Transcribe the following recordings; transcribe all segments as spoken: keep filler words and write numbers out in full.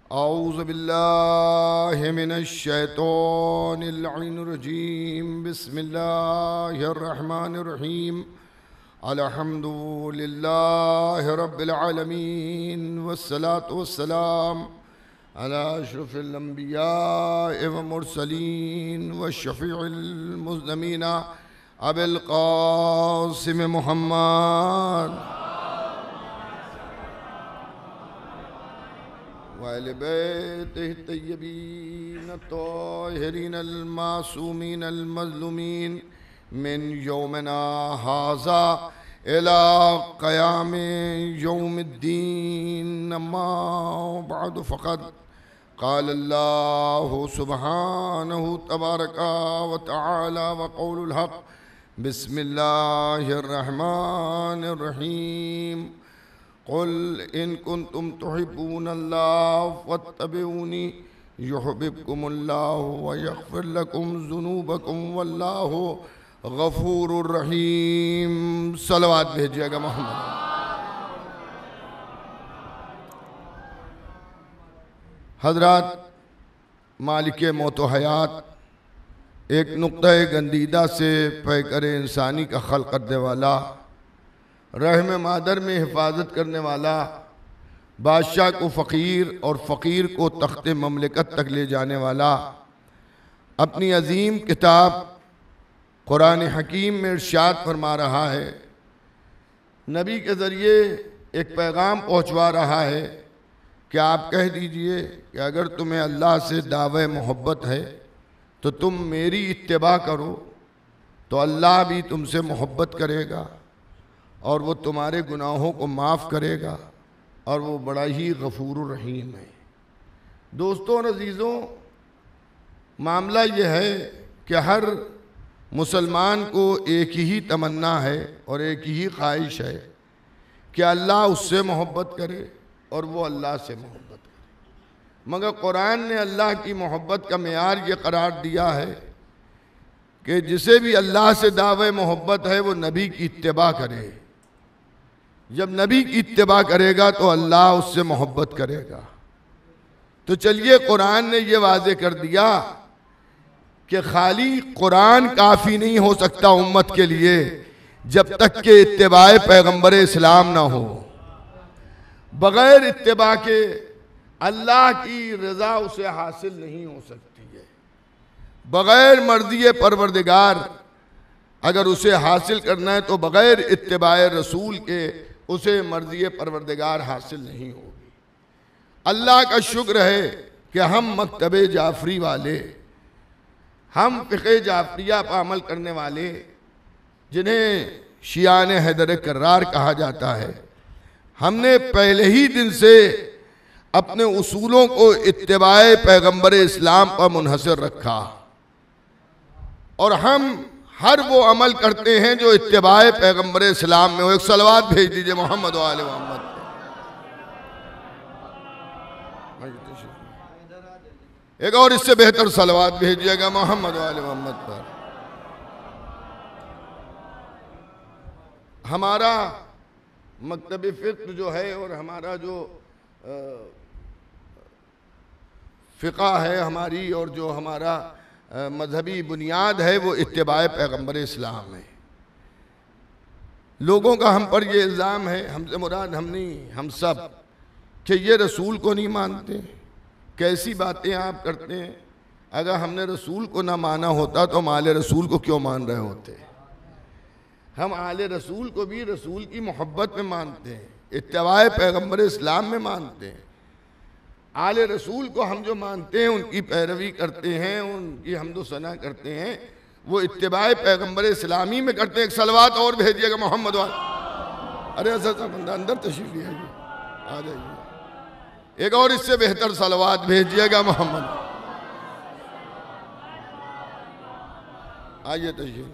औज़ु बिल्लाहि मिनश शैतानिर रजीम। बिस्मिल्लाहिर रहमानिर रहीम। अल्हम्दुलिल्लाहि रब्बिल आलमीन वस्सलातु वस्सलाम अला अशरफिल अंबिया व मुरसलीन व शफीउल मुज़्नमीन अबिल क़ासिम मुहम्मद वअहले बैतिहि तय्यबीन अत्ताहिरीन अल-मासूमीन अल-मज़लूमीन मिन यौमिना हाज़ा इला क़यामि यौमिद्दीन। अम्मा बअद फ़क़द क़ाल अल्लाहु सुब्हानहु तबारका व तआला व क़ौलुल हक़। बिस्मिल्लाहिर रहमानिर रहीम। क़ुल इन कुन्तुम तुहिब्बूनल्लाह फत्तबिऊनी युहब्बिबकुमुल्लाहु व यग़फ़िर लकुम ज़ुनूबकुम वल्लाहु गफ़ूरुर रहीम। सलवात भेजिएगा मोहम्मद। हज़रात, मालिके मौत व हयात एक नुक्ता गंदीदा से पैकर इंसानी का खल्क़ करने वाला, रहम मादर में हिफाजत करने वाला, बादशाह को फ़कीर और फ़कीर को तख्त ममलिकत तक ले जाने वाला, अपनी अजीम किताब कुरान हकीम में इरशाद फरमा रहा है, नबी के ज़रिए एक पैगाम पहुँचवा रहा है कि आप कह दीजिए कि अगर तुम्हें अल्लाह से दावे मोहब्बत है तो तुम मेरी इत्तिबा करो, तो अल्लाह भी तुमसे मोहब्बत करेगा और वो तुम्हारे गुनाहों को माफ़ करेगा और वो बड़ा ही गफूर रहीम है। दोस्तों और अजीज़ों, मामला ये है कि हर मुसलमान को एक ही तमन्ना है और एक ही ख्वाहिश है कि अल्लाह उससे मोहब्बत करे और वो अल्लाह से मोहब्बत करे। मगर कुरान ने अल्लाह की मोहब्बत का मेयार ये करार दिया है कि जिसे भी अल्लाह से दावे मोहब्बत है वो नबी की इत्तिबा करे। जब नबी की इत्तिबा करेगा तो अल्लाह उससे मोहब्बत करेगा। तो चलिए, कुरान ने ये वाज़े कर दिया कि खाली कुरान काफ़ी नहीं हो सकता उम्मत के लिए जब तक के इत्तिबाए पैगंबर इस्लाम ना हो। बग़ैर इत्तिबा के अल्लाह की रज़ा उसे हासिल नहीं हो सकती है। बग़ैर मर्ज़ी परवरदिगार अगर उसे हासिल करना है तो बग़ैर इत्तिबाए रसूल के उसे मर्ज़ी परवरदिगार हासिल नहीं होगी। अल्लाह का शुक्र है कि हम मकतबे जाफरी वाले, हम फ़िक़े जाफरिया पर अमल करने वाले, जिन्हें शियान हैदर कर्रार कहा जाता है, हमने पहले ही दिन से अपने उसूलों को इत्तिबाए पैगंबर इस्लाम पर मुनहसर रखा और हम हर वो अमल करते हैं जो इत्तिबाए पैगंबर इस्लाम में हो। एक सलवात भेज दीजिए मोहम्मद व आले मोहम्मद। एक और इससे बेहतर सलवात भेजिएगा मोहम्मद व आले मोहम्मद पर। हमारा मकतब फ़िक़्ह जो है और हमारा जो फ़िक़ा है हमारी, और जो हमारा मजहबी बुनियाद है, वो इत्तिबाए पैगंबर इस्लाम है। लोगों का हम पर ये इल्ज़ाम है, हमसे मुराद हम नहीं, हम सब, कि ये रसूल को नहीं मानते। कैसी बातें आप करते हैं। अगर हमने रसूल को ना माना होता तो हम आले रसूल को क्यों मान रहे होते। हम आले रसूल को भी रसूल की मोहब्बत में मानते हैं, इत्तिबाए पैगंबर इस्लाम में मानते हैं। आले रसूल को हम जो मानते हैं, उनकी पैरवी करते हैं, उनकी हम्दो सना करते हैं, वो इत्तिबाए पैगंबर इस्लामी में करते हैं। एक सलवात और भेजिएगा मोहम्मद वाला। अरे ऐसा बंदा अंदर तशरीफ ले आइए, आ जाइए। एक और इससे बेहतर सलवात भेजिएगा मोहम्मद। आइए तशरीफ।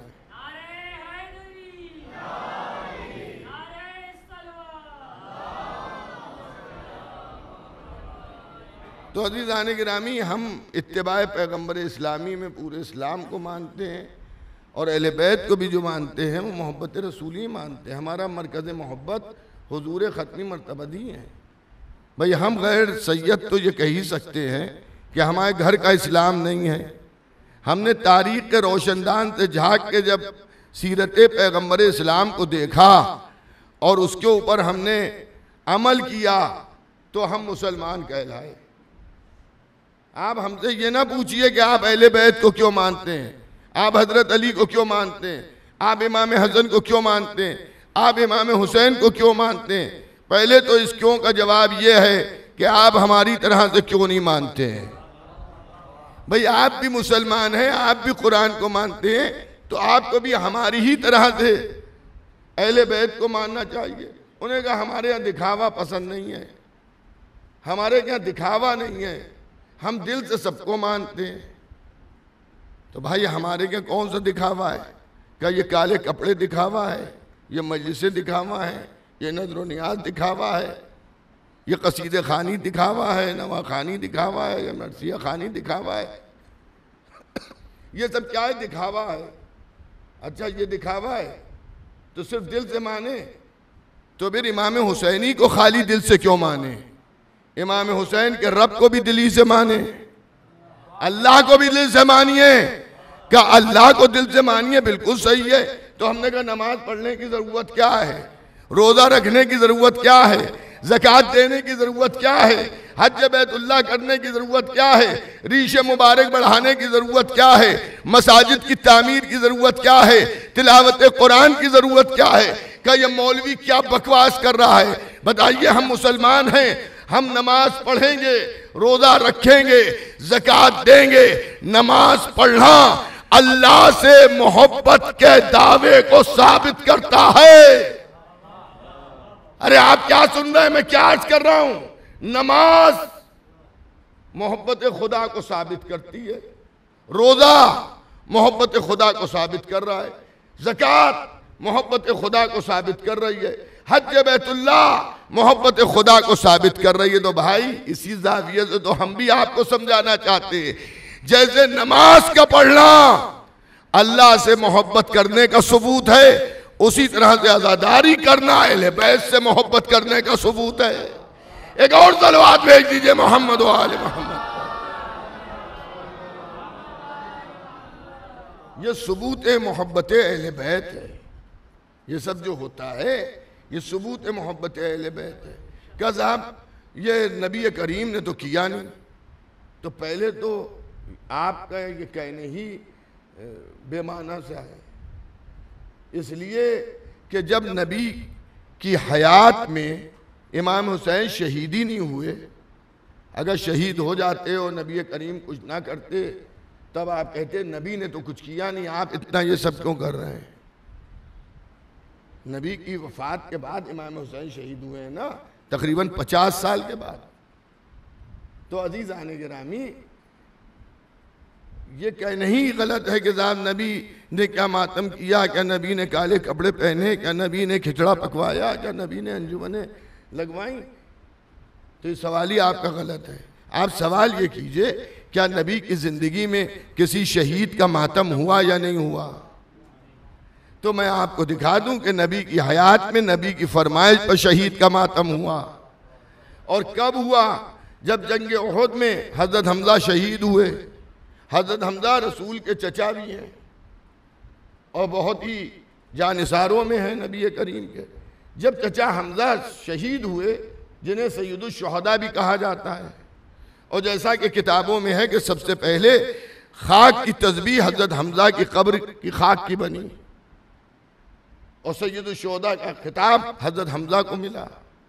तो अज़ीज़ान गिरामी, हम इत्तिबाए पैगंबर इस्लामी में पूरे इस्लाम को मानते हैं और अहले बैत को भी जो मानते हैं वो मोहब्बत रसूली मानते हैं। हमारा मरकज़ मोहब्बत हुजूर ख़त्मी मर्तबदी हैं। भाई हम गैर सैयद तो ये कह ही सकते हैं कि हमारे घर का इस्लाम नहीं है। हमने तारीख के रोशनदान से झांक के जब सीरत पैगम्बर इस्लाम को देखा और उसके ऊपर हमने अमल किया तो हम मुसलमान कहलाए। आप हमसे ये ना पूछिए कि आप अहले बैत को क्यों मानते हैं, आप हजरत अली को क्यों मानते हैं, आप इमाम हसन को क्यों मानते हैं, आप इमाम हुसैन को क्यों मानते हैं। पहले तो इस क्यों का जवाब ये है कि आप हमारी तरह से क्यों नहीं मानते हैं। भाई आप भी मुसलमान हैं, आप भी कुरान को मानते हैं, तो आपको भी हमारी ही तरह से अहले बैत को मानना चाहिए। उन्हें कहा हमारे यहाँ दिखावा पसंद नहीं है, हमारे यहाँ दिखावा नहीं है, हम दिल से सबको मानते हैं। तो भाई हमारे यहाँ कौन सा दिखावा है? क्या ये काले कपड़े दिखावा है, ये मजलिसें दिखावा है, ये नजर व नियाज दिखावा है, ये कसीदे खानी दिखावा है, नवा खानी दिखावा है, ये मरसिया खानी दिखावा है। ये सब क्या है? दिखावा है। अच्छा ये दिखावा है तो सिर्फ दिल से माने, तो फिर इमाम हुसैनी को खाली दिल से क्यों माने? इमाम हुसैन के रब को भी दिली से माने, अल्लाह को भी दिल से मानिए। क्या अल्लाह को दिल से मानिए, बिल्कुल सही है। तो हमने कहा नमाज पढ़ने की जरूरत क्या है, रोजा रखने की जरूरत क्या है, ज़कात देने की जरूरत क्या है, हज बैतुल्लाह करने की जरूरत क्या है, रीशे मुबारक बढ़ाने की जरूरत क्या है, मसाजिद की तामीर की जरूरत क्या है, तिलावत कुरान की जरूरत क्या है। क्या ये मौलवी क्या बकवास कर रहा है? बताइए, हम मुसलमान हैं, हम नमाज पढ़ेंगे, रोजा रखेंगे, ज़कात देंगे। नमाज पढ़ना अल्लाह से मोहब्बत के दावे को साबित करता है। अरे आप क्या सुन रहे हैं, मैं क्या अर्ज कर रहा हूं? नमाज मोहब्बत खुदा को साबित करती है, रोजा मोहब्बत खुदा को साबित कर रहा है, ज़कात मोहब्बत खुदा को साबित कर रही है, हज बैतुल्लाह मोहब्बत खुदा को साबित कर रही है। तो भाई इसी जाविये से तो हम भी आपको समझाना चाहते हैं, जैसे नमाज का पढ़ना अल्लाह से मोहब्बत करने का सबूत है, उसी तरह से आजादारी करना अहले बैत से मोहब्बत करने का सबूत है। एक और सलवात भेज दीजिए मोहम्मद व आले मोहम्मद। ये सबूत मोहब्बत अहले बैत है। ये सब जो होता है ये सबूत मोहब्बत अहले बैत है। क्या साहब ये नबी करीम ने तो किया नहीं, तो पहले तो आपका ये कहने ही बेमाना सा है, इसलिए कि जब नबी की हयात में इमाम हुसैन शहीदी नहीं हुए, अगर शहीद हो जाते और नबी करीम कुछ ना करते तब आप कहते नबी ने तो कुछ किया नहीं, आप इतना ये सब क्यों कर रहे हैं। नबी की वफात के बाद इमाम हुसैन शहीद हुए हैं ना, तकरीबन पचास साल के बाद। तो अजीज आने गिरामी, ये कहना ही गलत है कि साहब नबी ने क्या मातम किया, क्या नबी ने काले कपड़े पहने, क्या नबी ने खिचड़ा पकवाया, क्या नबी ने अंजुमने लगवाई। तो ये सवाल ही आपका गलत है। आप सवाल ये कीजिए, क्या नबी की जिंदगी में किसी शहीद का मातम हुआ या नहीं हुआ? तो मैं आपको दिखा दूं कि नबी की हयात में नबी की फरमाइश पर शहीद का मातम हुआ। और कब हुआ? जब जंग उहद में हजरत हमजा शहीद हुए। हजरत हमजा रसूल के चचा भी हैं और बहुत ही जानिसारों में हैं नबी करीम के। जब चचा हमजा शहीद हुए, जिन्हें सैयदुल शुहदा भी कहा जाता है, और जैसा कि किताबों में है कि सबसे पहले खाक की तस्बीह हजरत हमजा की कब्र की खाक की बनी और सैयदुल शुहदा का खिताब हजरत हमजा को मिला।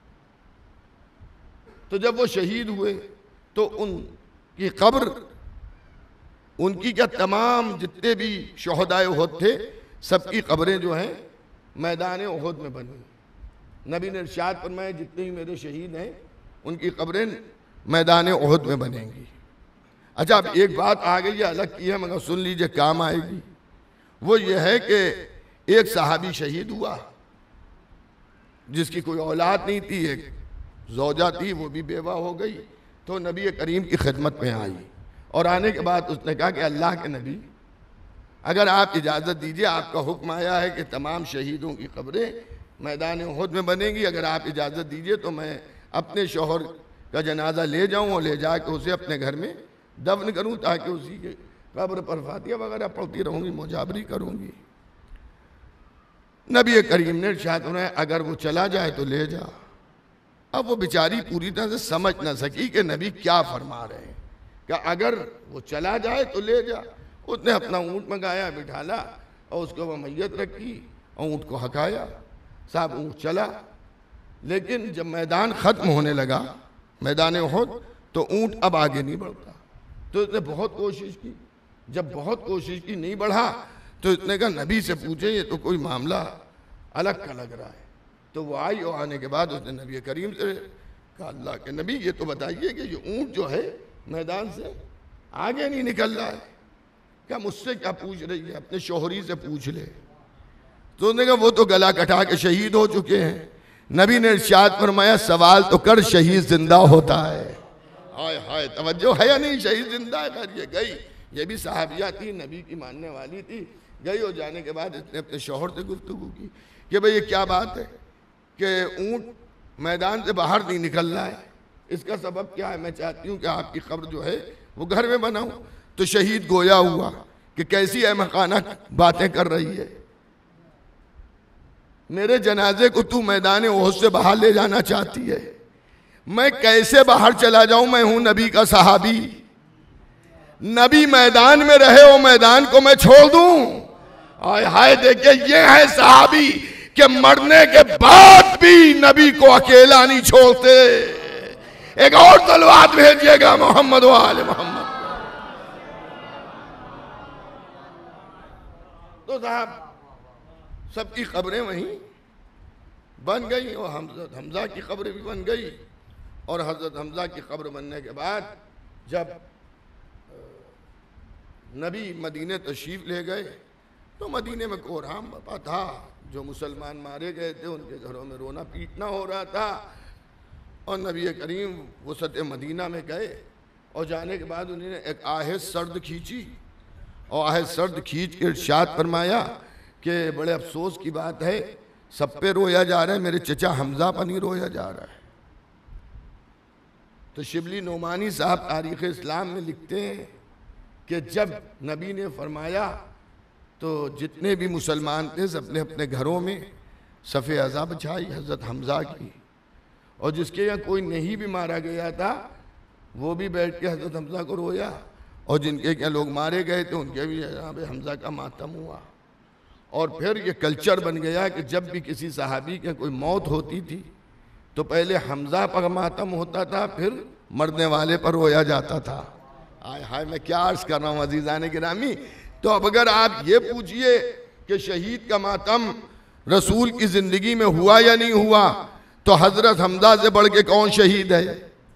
तो जब वो शहीद हुए तो उनकी कब्र, उनकी क्या तमाम जितने भी शुहदाए उहद थे सबकी कब्रें जो हैं मैदान उहद में बनी। नबी ने इरशाद फरमाया जितने भी मेरे शहीद हैं उनकी कब्रें मैदान उहद में बनेंगी। अच्छा, अब एक बात आ गई है, अलग की है, मगर सुन लीजिए, काम आएगी। वो ये है कि एक सहाबी शहीद हुआ जिसकी कोई औलाद नहीं थी, एक ज़ौजा थी, वो भी बेवा हो गई। तो नबी करीम की खिदमत में आई और आने के बाद उसने कहा कि अल्लाह के नबी, अगर आप इजाज़त दीजिए, आपका हुक्म आया है कि तमाम शहीदों की कब्रें मैदान उहद में बनेंगी, अगर आप इजाज़त दीजिए तो मैं अपने शौहर का जनाजा ले जाऊं और ले जाके उसे अपने घर में दफन करूं, ताकि उसी के कब्र पर फातिहा वगैरह पढ़ती रहूंगी, मुजाबरी करूंगी। नबी करीम ने इरशाद फरमाया अगर वो चला जाए तो ले जा। अब वो बेचारी पूरी तरह से समझ ना सकी कि नबी क्या फरमा रहे हैं, कि अगर वो चला जाए तो ले जा। उसने अपना ऊँट मंगाया, बिठाला और उसको वो मैयत रखी और ऊँट को हकाया। साहब ऊँट चला, लेकिन जब मैदान ख़त्म होने लगा, मैदान उहद, तो ऊँट अब आगे नहीं बढ़ता। तो उसने बहुत कोशिश की, जब बहुत कोशिश की नहीं बढ़ा तो इसने कहा नबी से पूछे, ये तो कोई मामला अलग का लग रहा है। तो वो आई और आने के बाद उसने नबी करीम से कहा अल्लाह के नबी ये तो बताइए कि ये ऊँट जो है मैदान से आगे नहीं निकल रहा है, क्या मुझसे क्या पूछ रही है, अपने शोहरी से पूछ ले। तो उसने कहा वो तो गला कटा के शहीद हो चुके हैं। नबी ने इरशाद फरमाया सवाल तो कर, शहीद जिंदा होता है। हाय हाय, तवज्जो है या नहीं, शहीद जिंदा है। खैर ये गई, ये भी साहबिया थी, नबी की मानने वाली थी। गई और जाने के बाद इसने अपने शौहर से गुफ्तगू की कि भाई ये क्या बात है कि ऊँट मैदान से बाहर नहीं निकल रहा है, इसका सबब क्या है। मैं चाहती हूँ कि आपकी कब्र जो है वो घर में बनाऊँ। तो शहीद गोया हुआ कि कैसी अहमकाना बातें कर रही है, मेरे जनाजे को तू मैदान ओहद से बाहर ले जाना चाहती है, मैं कैसे बाहर चला जाऊं, मैं हूं नबी का सहाबी। नबी मैदान में रहे वो मैदान को मैं छोड़ दूं? आय हाय, देखिए ये है सहाबी कि मरने के बाद भी नबी को अकेला नहीं छोड़ते। एक और तलवार भेजिएगा मोहम्मद वाले मोहम्मद। तो साहब सबकी कब्रें वहीं बन गई और हज़रत हमजा की कब्र भी बन गई। और हज़रत हमजा की कब्र बनने के बाद जब नबी मदीने तशरीफ़ ले गए तो मदीने में कोहराम बपा था। जो मुसलमान मारे गए थे उनके घरों में रोना पीटना हो रहा था। और नबी करीम वसत मदीना में गए और जाने के बाद उन्होंने एक आहेज़ सर्द खींची और आहेज़ सर्द खींच के इरशाद फरमाया कि बड़े अफसोस की बात है, सब पे रोया जा रहा है, मेरे चचा हमजा पर नहीं रोया जा रहा है। तो शिबली नोमानी साहब तारीख़ इस्लाम में लिखते हैं कि जब नबी ने फरमाया तो जितने भी मुसलमान थे सबने अपने घरों में सफ़े अज़ा बिछाई हज़रत हमजा की, और जिसके यहाँ कोई नहीं भी मारा गया था वो भी बैठ के हज़रत हमजा को रोया, और जिनके क्या लोग मारे गए थे उनके भी यहाँ पे हमजा का मातम हुआ। और फिर ये कल्चर बन गया कि जब भी किसी सहाबी के कोई मौत होती थी तो पहले हमजा पर मातम होता था, फिर मरने वाले पर रोया जाता था। आय हाय, मैं क्या अर्ज कर रहा हूँ अजीज़ान गिरामी। तो अब अगर आप ये पूछिए कि शहीद का मातम रसूल की ज़िंदगी में हुआ या नहीं हुआ, तो हज़रत हमजा से बढ़ के कौन शहीद है?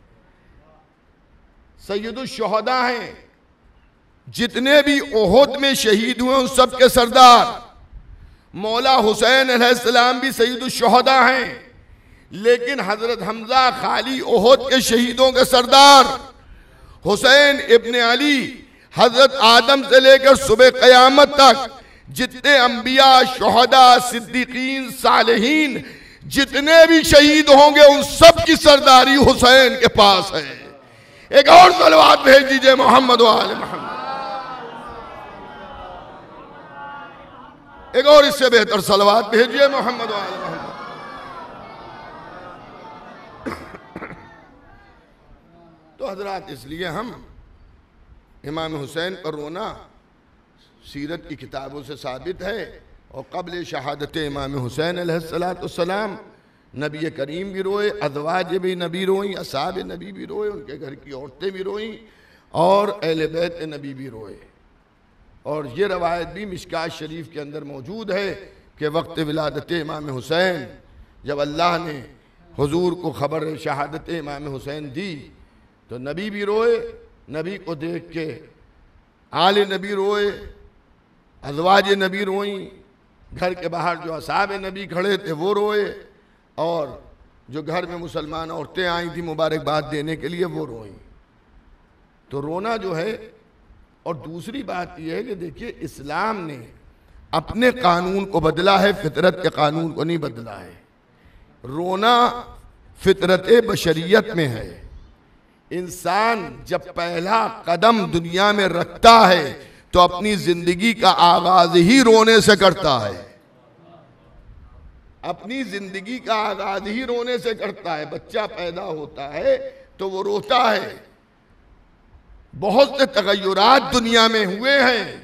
सैयदुल शुहदा हैं। जितने भी ओहद में शहीद हुए उन सब के सरदार मौला हुसैन अलैहिस्सलाम भी सैयदुल शुहदा हैं। लेकिन हज़रत हमजा खाली ओहद के शहीदों के सरदार, हुसैन इब्ने अली हज़रत आदम से लेकर सुबह क़यामत तक जितने अंबिया, शुहदा, सिद्दीकीन, सालिहीन जितने भी शहीद होंगे उन सब की सरदारी हुसैन के पास है। एक और सलवात भेज दीजिए मोहम्मद वाले मोहम्मद। एक और इससे बेहतर सलवात भेजिए मोहम्मद वाले मोहम्मद। तो हजरात, इसलिए हम इमाम हुसैन पर रोना सीरत की किताबों से साबित है। और क़ब्ल शहादत इमाम हुसैन अलैहिस्सलाम नबी करीम भी रोए, अज़वाज भी नबी रोई, असहाब नबी भी रोए, उनके घर की औरतें भी रोईं और अहले बैत नबी भी रोए। और ये रवायत भी मिशकात शरीफ के अंदर मौजूद है कि वक्त विलादत इमाम हुसैन जब अल्लाह ने हुजूर को खबर शहादत इमाम हुसैन दी तो नबी भी रोए, नबी को देख के आले नबी रोए, अज़वाज नबी रोईं, घर के बाहर जो असहाब नबी खड़े थे वो रोए, और जो घर में मुसलमान औरतें आई थी मुबारकबाद देने के लिए वो रोईं। तो रोना जो है। और दूसरी बात यह है कि देखिए इस्लाम ने अपने कानून को बदला है, फितरत के कानून को नहीं बदला है। रोना फितरत बशरियत में है। इंसान जब पहला कदम दुनिया में रखता है तो अपनी जिंदगी का आगाज ही रोने से करता है। अपनी जिंदगी का आगाज ही रोने से करता है। बच्चा पैदा होता है तो वो रोता है। बहुत से तगय्युरात दुनिया में हुए हैं,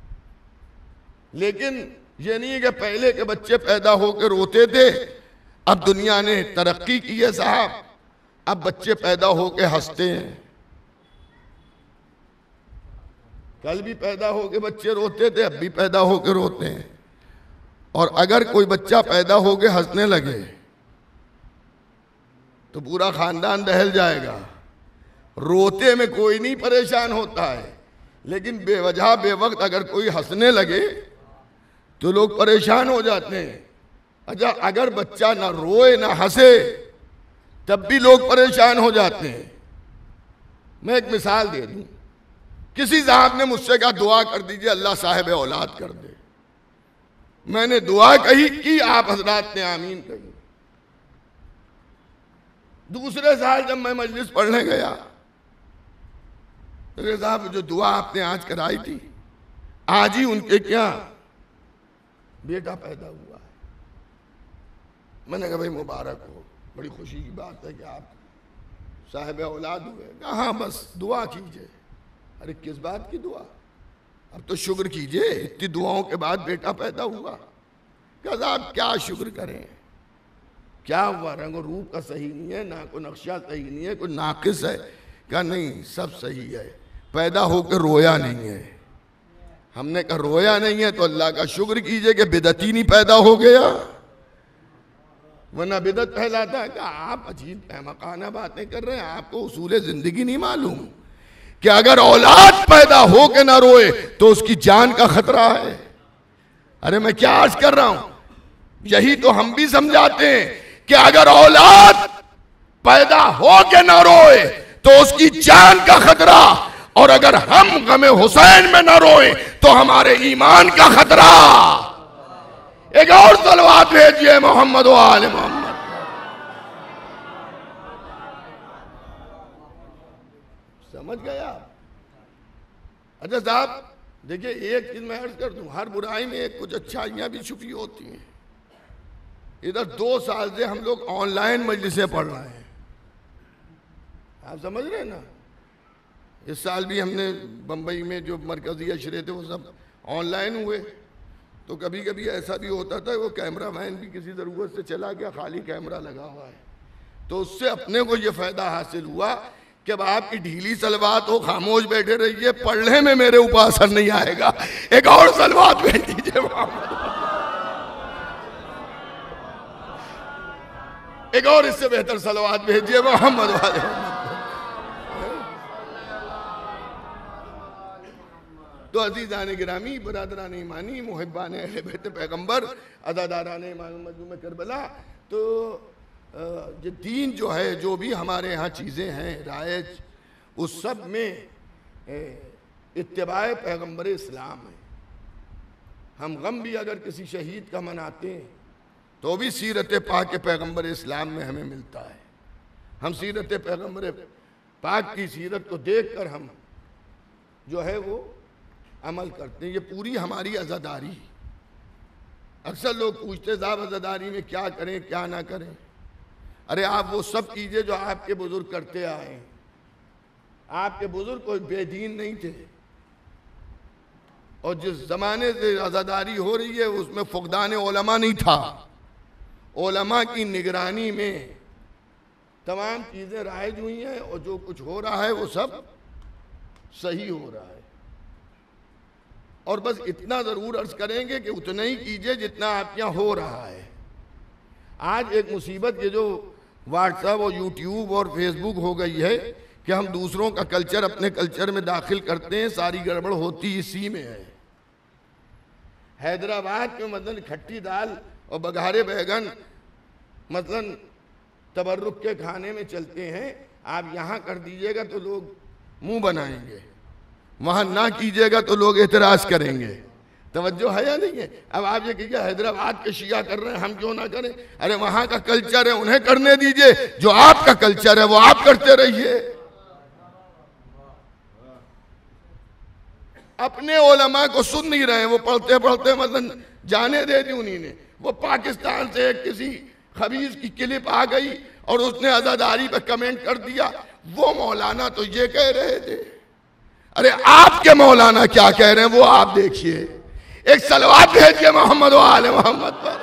लेकिन ये नहीं है कि पहले के बच्चे पैदा होकर रोते थे, अब दुनिया ने तरक्की की है साहब, अब बच्चे पैदा होकर हंसते हैं। कल भी पैदा होकर बच्चे रोते थे, अब भी पैदा होकर रोते हैं। और अगर कोई बच्चा पैदा होकर हंसने लगे तो पूरा खानदान दहल जाएगा। रोते में कोई नहीं परेशान होता है, लेकिन बेवजह बेवक्त अगर कोई हंसने लगे तो लोग परेशान हो जाते हैं। अच्छा, अगर बच्चा ना रोए ना हंसे तब भी लोग परेशान हो जाते हैं। मैं एक मिसाल दे दूं। किसी साहब ने मुझसे कहा दुआ कर दीजिए अल्लाह साहिब औलाद कर दे। मैंने दुआ कही कि आप हजरात ने आमीन कही। दूसरे साल जब मैं मजलिस पढ़ने गया तो साहब जो दुआ आपने आज कराई थी, आज ही उनके क्या बेटा पैदा हुआ है। मैंने कहा भाई मुबारक हो, बड़ी खुशी की बात है कि आप साहिब औलाद हुए। कहा हाँ बस दुआ कीजिए। अरे किस बात की दुआ? अब तो शुक्र कीजिए, इतनी दुआओं के बाद बेटा पैदा हुआ। क्या साहब क्या शुक्र करें, क्या हुआ? रंग और रूप का सही नहीं है, ना कोई नक्शा सही नहीं है, कोई नाकिस है। क्या नहीं, सब सही है। पैदा होकर रोया नहीं है। हमने कहा रोया नहीं है तो अल्लाह का शुक्र कीजिए कि बिदती नहीं पैदा हो गया, वरना बिदत फैलाता है। कि आप अजीब अहमकाना बातें कर रहे हैं, आपको उसूल जिंदगी नहीं मालूम कि अगर औलाद पैदा हो के ना रोए तो उसकी जान का खतरा है। अरे मैं क्या अर्ज कर रहा हूं, यही तो हम भी समझाते हैं कि अगर औलाद पैदा हो के ना रोए तो उसकी जान का खतरा, और अगर हम गमे हुसैन में ना रोए तो हमारे ईमान का खतरा। एक और सलवात भेजिए मोहम्मद व आले मोहम्मद। समझ गया? अच्छा साहब देखिए, एक चीज मैं अर्ज कर दूं, हर बुराई में एक कुछ अच्छाइयां भी छुपी होती हैं। इधर दो साल से हम लोग ऑनलाइन मजलिसें पढ़ रहे हैं, आप समझ रहे हैं ना। इस साल भी हमने बम्बई में जो मरकजी अशरे थे वो सब ऑनलाइन हुए। तो कभी कभी ऐसा भी होता था वो कैमरा मैन भी किसी ज़रूरत से चला गया, खाली कैमरा लगा हुआ है, तो उससे अपने को ये फ़ायदा हासिल हुआ कि अब आपकी ढीली सलवात हो, खामोश बैठे रहिए, पढ़ने में मेरे ऊपर असर नहीं आएगा। एक और सलवात भेज दीजिए मोहम्मद, एक और इससे बेहतर सलवात भेजिए मोहम्मद वाले। तो अजीज़ान गिरामी, बरादरान ईमानी, मुहिब्बान अहले बैत पैगम्बर, अज़ादारान इमाम मजलूम करबला, तो ये दीन जो है, जो भी हमारे यहाँ चीज़ें हैं राइज, उस सब में इत्तिबाए पैगम्बर इस्लाम है। हम गम भी अगर किसी शहीद का मनाते हैं तो भी सीरत पाक पैगम्बर इस्लाम में हमें मिलता है। हम सीरत पैगम्बर पाक की सीरत को देख कर हम जो है वो अमल करते हैं। ये पूरी हमारी अज़ादारी। अक्सर लोग पूछते साहब अज़ादारी में क्या करें क्या ना करें। अरे आप वो सब कीजिए जो आपके बुजुर्ग करते आए। आपके बुजुर्ग कोई बेदीन नहीं थे, और जिस ज़माने से अज़ादारी हो रही है उसमें फुक़दान उलमा नहीं था। उलमा की निगरानी में तमाम चीज़ें राइज हुई हैं, और जो कुछ हो रहा है वो सब सही हो रहा है। और बस इतना ज़रूर अर्ज़ करेंगे कि उतना ही कीजिए जितना आप यहाँ हो रहा है। आज एक मुसीबत ये जो व्हाट्सएप और यूट्यूब और फेसबुक हो गई है कि हम दूसरों का कल्चर अपने कल्चर में दाखिल करते हैं, सारी गड़बड़ होती इसी में है। हैदराबाद में मतलब खट्टी दाल और बघारे बैगन मतलब तबर्रुक के खाने में चलते हैं। आप यहाँ कर दीजिएगा तो लोग मुंह बनाएंगे, वहाँ ना कीजिएगा तो लोग एतराज़ करेंगे। तवज्जो है या नहीं है? अब आप ये कहिए हैदराबाद के शिया कर रहे हैं, हम क्यों ना करें? अरे वहाँ का कल्चर है, उन्हें करने दीजिए। जो आपका कल्चर है वो आप करते रहिए। अपने उलमा को सुन नहीं रहे, वो पढ़ते पढ़ते मतलब जाने दे दी उन्हीं ने। वो पाकिस्तान से एक किसी खबीज की क्लिप आ गई और उसने अज़ादारी पे कमेंट कर दिया। वो मौलाना तो ये कह रहे थे, अरे आपके मौलाना क्या कह रहे हैं वो आप देखिए। एक सलवात भेजिए मोहम्मद व आले मोहम्मद पर।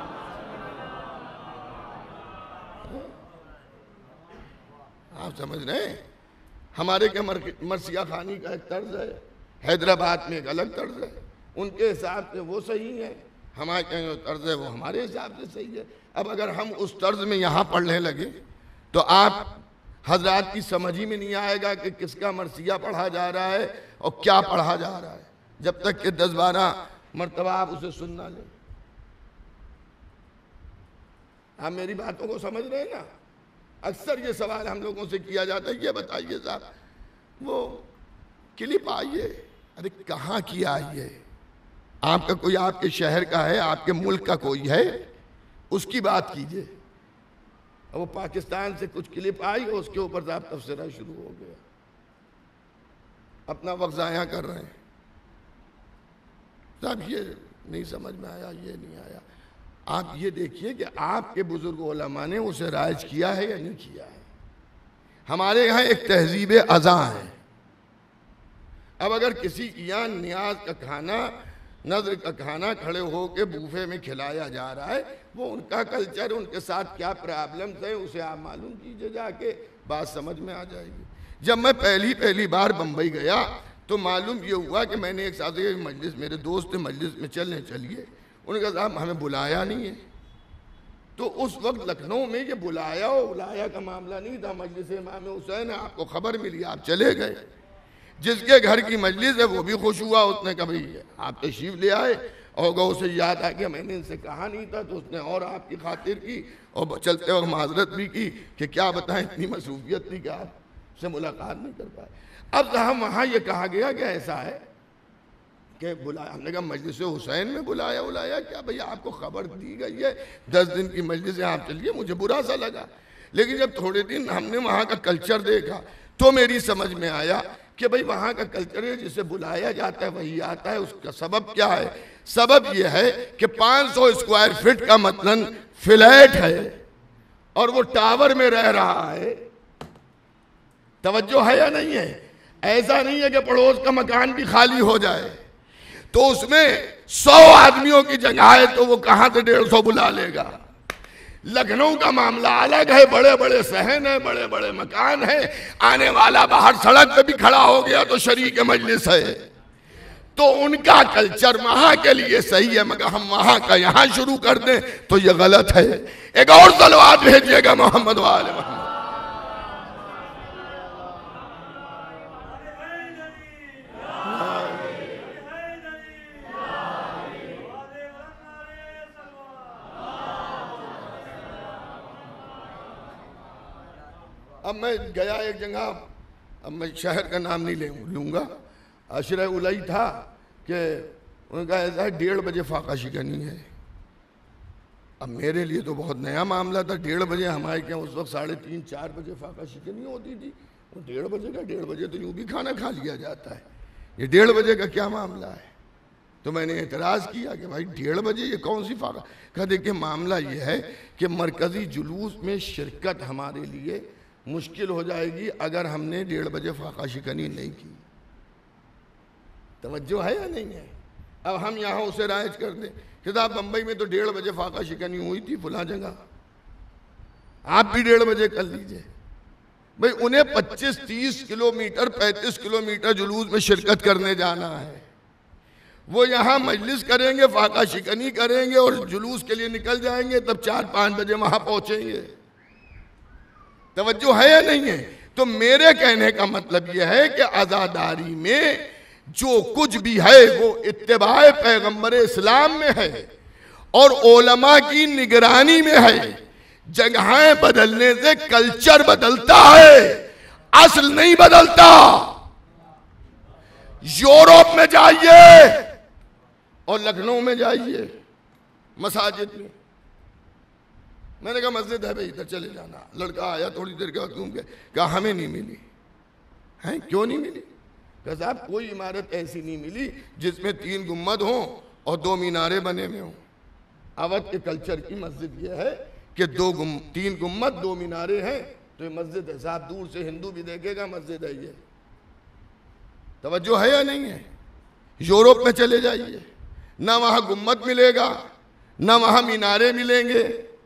आप समझ रहे हैं? हमारे के मरसिया खानी का एक तर्ज है, हैदराबाद में एक अलग तर्ज है, उनके हिसाब से वो सही है, हमारे जो तर्ज है वो हमारे हिसाब से सही है। अब अगर हम उस तर्ज में यहाँ पढ़ने लगे तो आप हजरात की समझ ही में नहीं आएगा कि किसका मरसिया पढ़ा जा रहा है और क्या पढ़ा जा रहा है, जब तक कि दस बारह मरतबा आप उसे सुन ना लें। आप मेरी बातों को समझ रहे हैं ना? अक्सर ये सवाल हम लोगों से किया जाता है, ये बताइए साहब वो क्लिप आई है, अरे कहाँ की आई है? आपका कोई आपके शहर का है, आपके मुल्क का कोई है, उसकी बात कीजिए। वो पाकिस्तान से कुछ क्लिप आई और उसके ऊपर से आप तफसीरा शुरू हो गया, अपना वक्त ज़ाया कर रहे हैं साहब। ये नहीं समझ में आया, ये नहीं आया। आप ये देखिए कि आपके बुजुर्ग उलमा ने उसे राइज किया है या नहीं किया है। हमारे यहाँ एक तहजीब अज़ा है। अब अगर किसी की यहाँ नियाज का खाना, नजर का खाना खड़े होके बूफे में खिलाया जा रहा है, वो उनका कल्चर, उनके साथ क्या प्रॉब्लम्स है उसे आप मालूम कीजिए जाके, बात समझ में आ जाएगी। जब मैं पहली पहली बार बम्बई गया तो मालूम ये हुआ कि मैंने एक साथ मजलिस, मेरे दोस्त मजलिस में चलने चलिए, उन्होंने कहा साहब हमें बुलाया नहीं है। तो उस वक्त लखनऊ में ये बुलाया और बुलाया का मामला नहीं था, मजलिस इमाम हुसैन है, आपको खबर मिली आप चले गए। जिसके घर की मजलिस है वो भी खुश हुआ, उसने कहा भाई आप तशरीफ ले आए, और गौ से याद आ गया मैंने इनसे कहा नहीं था, तो उसने और आपकी खातिर की और चलते वक्त माजरत भी की कि क्या बताएं इतनी मसरूफियत थी कि आपसे मुलाकात नहीं कर पाए। अब हम वहाँ ये कहा गया कि ऐसा है कि बुलाया, हमने कहा मजलिस हुसैन में बुलाया बुलाया क्या भैया, आपको खबर दी गई है दस दिन की मजलिस है, आप चलिए। मुझे बुरा सा लगा, लेकिन जब थोड़े दिन हमने वहाँ का कल्चर देखा तो मेरी समझ में आया कि भाई वहाँ का कल्चर है, जिसे बुलाया जाता है वही आता है। उसका सबब क्या है? सबब यह है कि पाँच सौ स्क्वायर फीट का मतलब फ्लैट है और वो टावर में रह रहा है। तवज्जो है या नहीं है? ऐसा नहीं है कि पड़ोस का मकान भी खाली हो जाए तो उसमें सौ आदमियों की जगह है तो वो कहां से डेढ़ सौ बुला लेगा। लखनऊ का मामला अलग है, बड़े बड़े सहन है, बड़े बड़े मकान है, आने वाला बाहर सड़क पे भी खड़ा हो गया तो शरीक मजलिस है। तो उनका कल्चर वहां के लिए सही है, मगर हम वहां का यहां शुरू कर दें तो ये गलत है। एक और सलवात भेजिएगा मोहम्मद वाले मोहम्मद। अब मैं गया एक जगह, अब मैं शहर का नाम नहीं ले लूँगा, अशर उलई था कि उनका ऐसा है डेढ़ बजे फाका शिकनी है। अब मेरे लिए तो बहुत नया मामला था, डेढ़ बजे हमारे क्या उस वक्त साढ़े तीन चार बजे फाका शिकनी होती थी, वो डेढ़ बजे का, डेढ़ बजे तो यूँ भी खाना खा लिया जाता है, ये डेढ़ बजे का क्या मामला है? तो मैंने एतराज़ किया कि भाई डेढ़ बजे ये कौन सी फाका? कहा देखिए मामला ये है कि मरकज़ी जुलूस में शिरकत हमारे लिए मुश्किल हो जाएगी अगर हमने डेढ़ बजे फाका शिकनी नहीं की। तवज्जो है या नहीं है? अब हम यहाँ उसे राइज कर दें कि साहब बम्बई में तो डेढ़ बजे फाका शिकनी हुई थी फुला जगह, आप भी डेढ़ बजे कर लीजिए। भाई उन्हें पच्चीस तीस किलोमीटर पैंतीस किलोमीटर जुलूस में शिरकत करने जाना है, वो यहाँ मजलिस करेंगे, फाका शिकनी करेंगे और जुलूस के लिए निकल जाएंगे, तब चार पाँच बजे वहाँ पहुँचेंगे। तवज्जो है या नहीं है? तो मेरे कहने का मतलब यह है कि आज़ादारी में जो कुछ भी है वो इत्तिबाए पैगंबर इस्लाम में है और उलमा की निगरानी में है। जगहें बदलने से कल्चर बदलता है, असल नहीं बदलता। यूरोप में जाइए और लखनऊ में जाइए मसाजिद में, मैंने कहा मस्जिद है भाई इधर चले जाना, लड़का आया थोड़ी देर के बाद घूम के कहा हमें नहीं मिली है। क्यों नहीं मिली? कि साहब कोई इमारत ऐसी नहीं मिली जिसमें तीन गुम्मद हों और दो मीनारे बने हुए हों। अवध के कल्चर की मस्जिद ये है कि दो गुम तीन गुम्मद दो मीनारे हैं, तो ये मस्जिद है साहब। दूर से हिंदू भी देखेगा मस्जिद है ये। तवज्जो है या नहीं है? यूरोप में चले जाइए, ना वहां गुम्मद मिलेगा, ना वहां मीनारे मिलेंगे,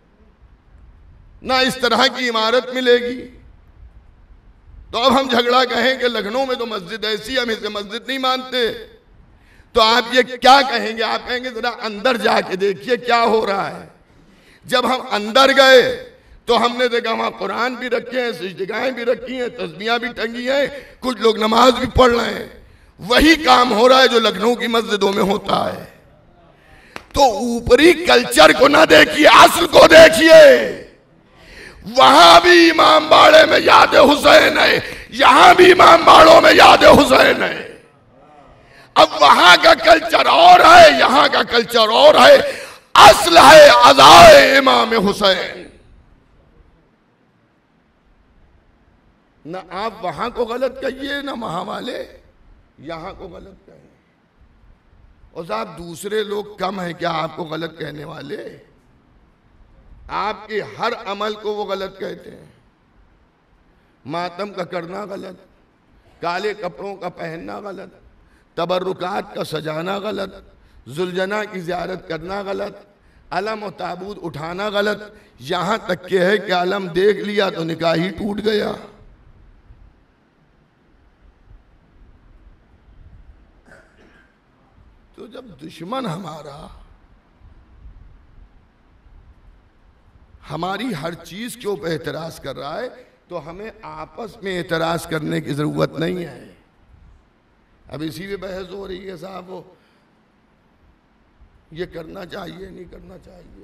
ना इस तरह की इमारत मिलेगी। तो अब हम झगड़ा कहें कि लखनऊ में तो मस्जिद ऐसी, हम इसे मस्जिद नहीं मानते, तो आप ये क्या कहेंगे? आप कहेंगे जरा अंदर जाके देखिए क्या हो रहा है। जब हम अंदर गए तो हमने देखा वहां कुरान भी रखे हैं, सजदगाहें भी रखी हैं, तस्बीहां भी टंगी हैं, कुछ लोग नमाज भी पढ़ रहे हैं। वही काम हो रहा है जो लखनऊ की मस्जिदों में होता है। तो ऊपरी कल्चर को ना देखिए, असल को देखिए। वहां भी इमाम बाड़े में याद हुसैन है, यहां भी इमाम बाड़ों में याद हुसैन है। अब वहां का कल्चर और है, यहां का कल्चर और है। असल है अज़ाए इमाम हुसैन। ना आप वहां को गलत कहिए, ना वहां वाले यहां को गलत कहें। और साहब दूसरे लोग कम है क्या आपको गलत कहने वाले? आपके हर अमल को वो गलत कहते हैं। मातम का करना गलत, काले कपड़ों का पहनना गलत, तबर्रुकात का सजाना गलत, जुलजना की ज़ियारत करना गलत, अलम और ताबूत उठाना गलत। यहां तक के है कि अलम देख लिया तो निकाह ही टूट गया। तो जब दुश्मन हमारा हमारी हर चीज के ऊपर एतराज कर रहा है, तो हमें आपस में एतराज करने की जरूरत नहीं है। अब इसी में बहस हो रही है साहब, वो ये करना चाहिए नहीं करना चाहिए।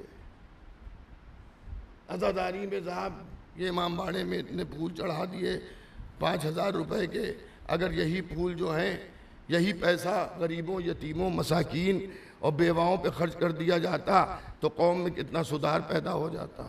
अज़ादारी में साहब ये इमाम बाड़े में इतने फूल चढ़ा दिए पाँच हजार रुपए के। अगर यही फूल जो हैं, यही पैसा गरीबों, यतीमों, मसाकीन और बेवाओं पे खर्च कर दिया जाता तो कौम में कितना सुधार पैदा हो जाता।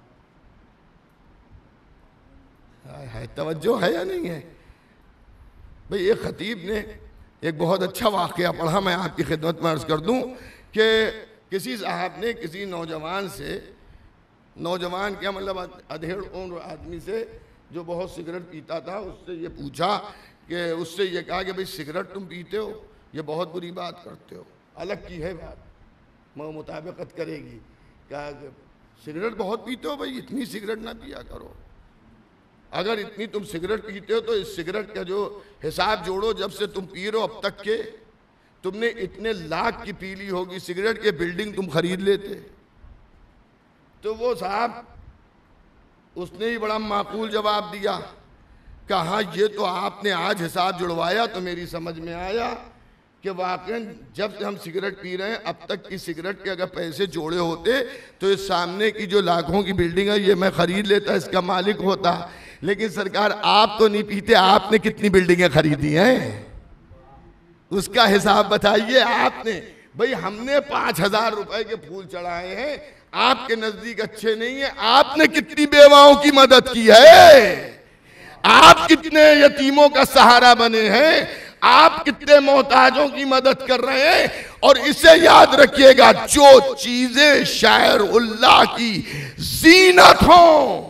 हाय हाय, तवज्जो है या नहीं है भाई? एक खतीब ने एक बहुत अच्छा वाक़या पढ़ा, मैं आपकी खिदमत में अर्ज़ कर दूं कि किसी साहब ने किसी नौजवान से, नौजवान क्या मतलब अधेड़ उम्र आदमी से जो बहुत सिगरेट पीता था, उससे ये पूछा कि उससे ये कहा कि भाई सिगरेट तुम पीते हो, ये बहुत बुरी बात करते हो। अलग की है बात, मैं मुताबिकत करेगी। कहा कि सिगरेट बहुत पीते हो, भाई इतनी सिगरेट ना पिया करो। अगर इतनी तुम सिगरेट पीते हो तो इस सिगरेट का जो हिसाब जोड़ो, जब से तुम पी रहे हो अब तक के तुमने इतने लाख की पी ली होगी सिगरेट के, बिल्डिंग तुम खरीद लेते। तो वो साहब उसने ही बड़ा माकूल जवाब दिया, कहा ये तो आपने आज हिसाब जुड़वाया तो मेरी समझ में आया कि वाकई जब से हम सिगरेट पी रहे हैं अब तक की सिगरेट के अगर पैसे जोड़े होते तो इस सामने की जो लाखों की बिल्डिंग है ये मैं खरीद लेता, इसका मालिक होता। लेकिन सरकार आप तो नहीं पीते, आपने कितनी बिल्डिंगें खरीदी हैं उसका हिसाब बताइए आपने। भाई हमने पांच हजार रुपए के फूल चढ़ाए हैं, आपके नजदीक अच्छे नहीं है। आपने कितनी बेवाओं की मदद की है, आप कितने यतीमों का सहारा बने हैं, आप कितने मोहताजों की मदद कर रहे हैं। और इसे याद रखिएगा, जो चीजें शायर उल्लाह की जीनत हो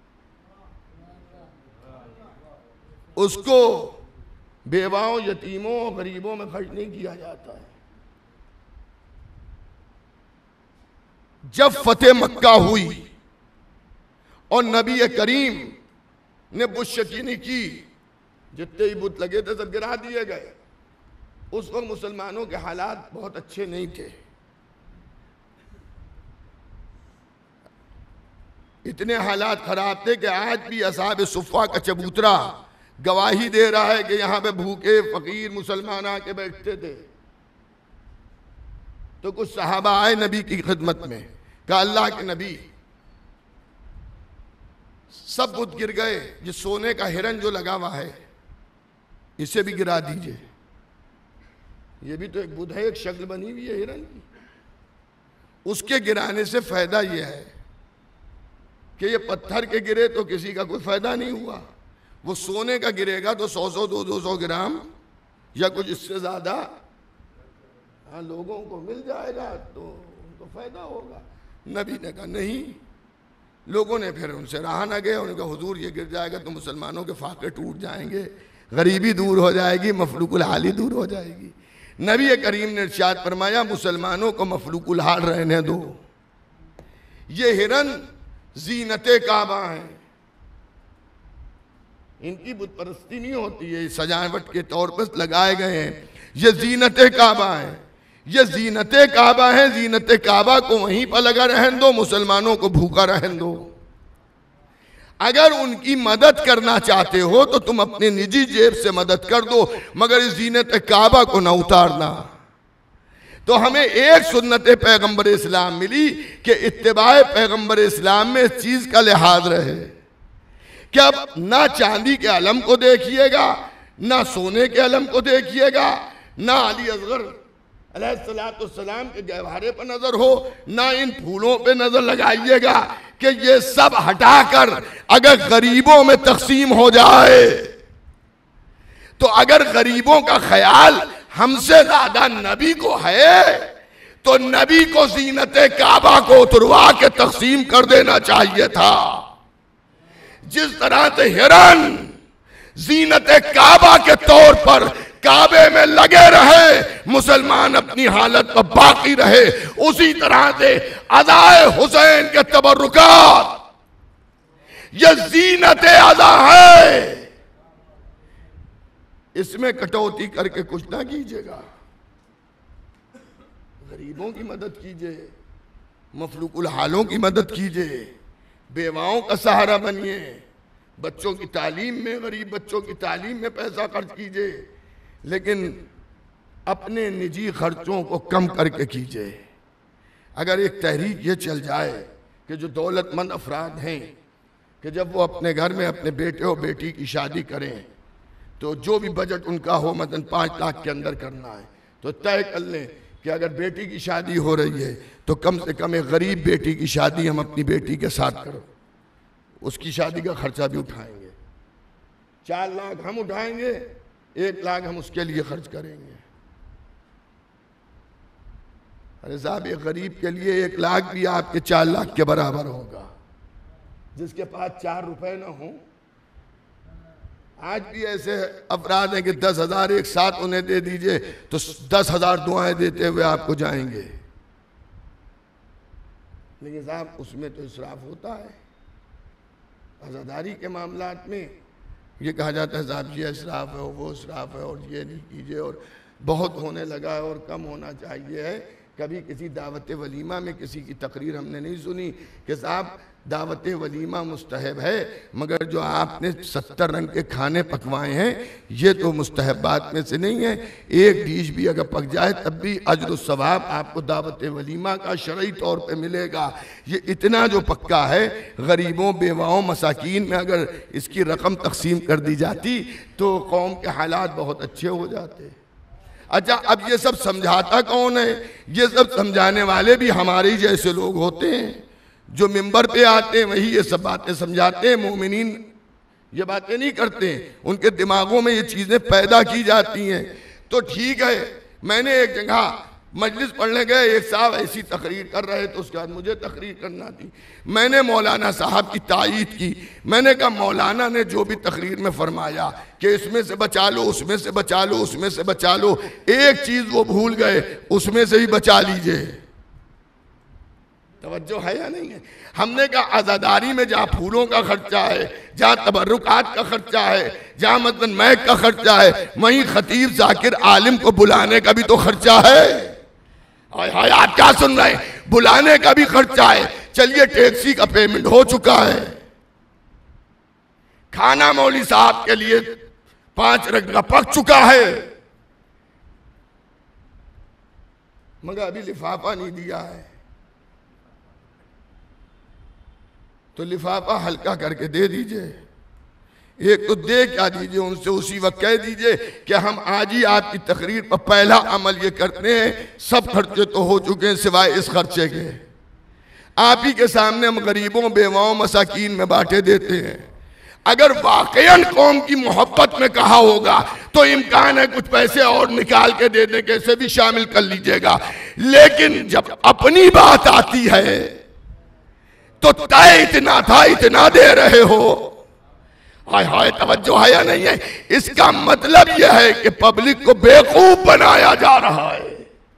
उसको बेवाओं, यतीमों और गरीबों में खर्च नहीं किया जाता है। जब फतेह मक्का हुई और नबी करीम ने बुतशकीनी की, जितने ही बुत लगे थे सब गिरा दिए गए। उस वक्त मुसलमानों के हालात बहुत अच्छे नहीं थे। इतने हालात खराब थे कि आज भी असहाब सुफ़ा का चबूतरा गवाही दे रहा है कि यहां पे भूखे फकीर मुसलमान आके बैठते थे। तो कुछ सहाबा आए नबी की खिदमत में, कहा अल्लाह के नबी सब बुत गिर गए, ये सोने का हिरन जो लगा हुआ है इसे भी गिरा दीजिए। ये भी तो एक बुत है, एक शक्ल बनी हुई है हिरन की। उसके गिराने से फायदा यह है कि ये पत्थर के गिरे तो किसी का कोई फायदा नहीं हुआ, वो सोने का गिरेगा तो सौ सौ दो दो सौ ग्राम या कुछ इससे ज़्यादा हाँ लोगों को मिल जाएगा तो उनको फायदा होगा। नबी ने कहा नहीं। लोगों ने फिर उनसे रहा न गए, उनका हुजूर ये गिर जाएगा तो मुसलमानों के फाके टूट जाएंगे, गरीबी दूर हो जाएगी, मफलूकुल हाली दूर हो जाएगी। नबी करीम ने इरशाद फरमाया मुसलमानों को मफलूकुल हाल रहने दो, ये हिरन जीनते काबा हैं, इनकी बुत परस्ती नहीं होती है, सजावट के तौर पर लगाए गए हैं, ये जीनते काबा है, ये जीनते काबा है, जीनते काबा को वहीं पर लगा रहन दो, मुसलमानों को भूखा रहन दो। अगर उनकी मदद करना चाहते हो तो तुम अपने निजी जेब से मदद कर दो, मगर इस जीनत काबा को ना उतारना। तो हमें एक सुन्नत पैगंबर इस्लाम मिली कि इत्तिबाए पैगंबर इस्लाम में इस चीज का लिहाज रहे कि अब ना चांदी के अलम को देखिएगा, ना सोने के अलम को देखिएगा, ना अली असगर अलैहिस्सलाम के गहवारे पर नजर हो, ना इन फूलों पे नजर लगाइएगा कि ये सब हटाकर अगर गरीबों में तकसीम हो जाए तो अगर गरीबों का ख्याल हमसे ज्यादा नबी को है तो नबी को जीनते काबा को उतरवा के तकसीम कर देना चाहिए था। जिस तरह से हिरन जीनते काबा के तौर पर काबे में लगे रहे, मुसलमान अपनी हालत पर बाकी रहे, उसी तरह से अज़ाए हुसैन के तबर्रुकात ये जीनते अज़ा है, इसमें कटौती करके कुछ ना कीजिएगा। गरीबों की मदद कीजिए, मफलूकुल हालों की मदद कीजिए, बेवाओं का सहारा बनिए, बच्चों की तालीम में, गरीब बच्चों की तालीम में पैसा खर्च कीजिए, लेकिन अपने निजी खर्चों को कम करके कीजिए। अगर एक तहरीक ये चल जाए कि जो दौलतमंद अफराद हैं कि जब वो अपने घर में अपने बेटे और बेटी की शादी करें तो जो भी बजट उनका हो, मतलब पाँच लाख के अंदर करना है, तो तय कर लें कि अगर बेटी की शादी हो रही है तो कम से कम एक गरीब बेटी की शादी हम अपनी बेटी के साथ करो, उसकी शादी का खर्चा भी उठाएंगे। चार लाख हम उठाएंगे, एक लाख हम उसके लिए खर्च करेंगे। अरे साहब, एक गरीब के लिए एक लाख भी आपके चार लाख के बराबर होगा। जिसके पास चार रुपए ना हो, आज भी ऐसे अफराद हैं कि दस हजार एक साथ उन्हें दे दीजिए तो दस हजार दुआएं देते हुए आपको जाएंगे। लेकिन साहब उसमें तो इसराफ होता है। आज़ादारी के मामलात में ये कहा जाता है साहब ये इसराफ है, वो इसराफ है, और ये नहीं कीजिए, और बहुत होने लगा है और कम होना चाहिए है। कभी किसी दावत वलीमा में किसी की तकरीर हमने नहीं सुनी कि साहब दावत वलीमा मुस्तहब है, मगर जो आपने सत्तर रंग के खाने पकवाए हैं ये तो मुस्तहबात में से नहीं है। एक डिश भी अगर पक जाए तब भी अजर सवाब आपको दावत वलीमा का शरई तौर पे मिलेगा। ये इतना जो पक्का है, गरीबों, बेवाओं, मसाकीन में अगर इसकी रकम तकसीम कर दी जाती तो कौम के हालात बहुत अच्छे हो जाते। अच्छा, अब ये सब समझाता कौन है? ये सब समझाने वाले भी हमारे ही जैसे लोग होते हैं जो मिंबर पे आते हैं, वही ये सब बातें समझाते हैं। मोमिनीन ये बातें नहीं करते, उनके दिमागों में ये चीज़ें पैदा की जाती हैं। तो ठीक है, मैंने एक जगह मजलिस पढ़ने गए, एक साहब ऐसी तकरीर कर रहे तो उसके बाद मुझे तकरीर करना थी। मैंने मौलाना साहब की तायीद की। मैंने कहा मौलाना ने जो भी तकरीर में फरमाया कि इसमें से बचा लो, उसमें से बचा लो, उसमें से बचा लो, एक चीज़ वो भूल गए, उसमें से ही बचा लीजिए। तवज्जो है या नहीं है? हमने कहा आज़ादारी में जहाँ फूलों का खर्चा है, जहाँ तबर्रुकात का खर्चा है, जहाँ मतलब महक का खर्चा है, वहीं खतीब जाकिर आलिम को बुलाने का भी तो खर्चा है। हाय हाय, आप क्या सुन रहे हैं? बुलाने का भी खर्चा है। चलिए, टैक्सी का पेमेंट हो चुका है, खाना मौली साहब के लिए पांच रंग का पक चुका है, मगर अभी लिफाफा नहीं दिया है। तो लिफाफा हल्का करके दे दीजिए। एक तो दे क्या दीजिए, उनसे उसी वक्त कह दीजिए कि हम आज ही आपकी तकरीर पर पहला अमल ये करते हैं, सब खर्चे तो हो चुके हैं सिवाय इस खर्चे के। आप ही के सामने हम गरीबों, बेवाओं, मसाकीन में बांटे देते हैं। अगर वाकईन कौम की मोहब्बत में कहा होगा तो इम्कान है कुछ पैसे और निकाल के दे दें, कैसे भी शामिल कर लीजिएगा। लेकिन जब अपनी बात आती है तो तय इतना था, इतना दे रहे हो, हाय हाय, तवज्जो है या नहीं है? इसका मतलब यह है कि पब्लिक को बेवकूफ बनाया जा रहा है।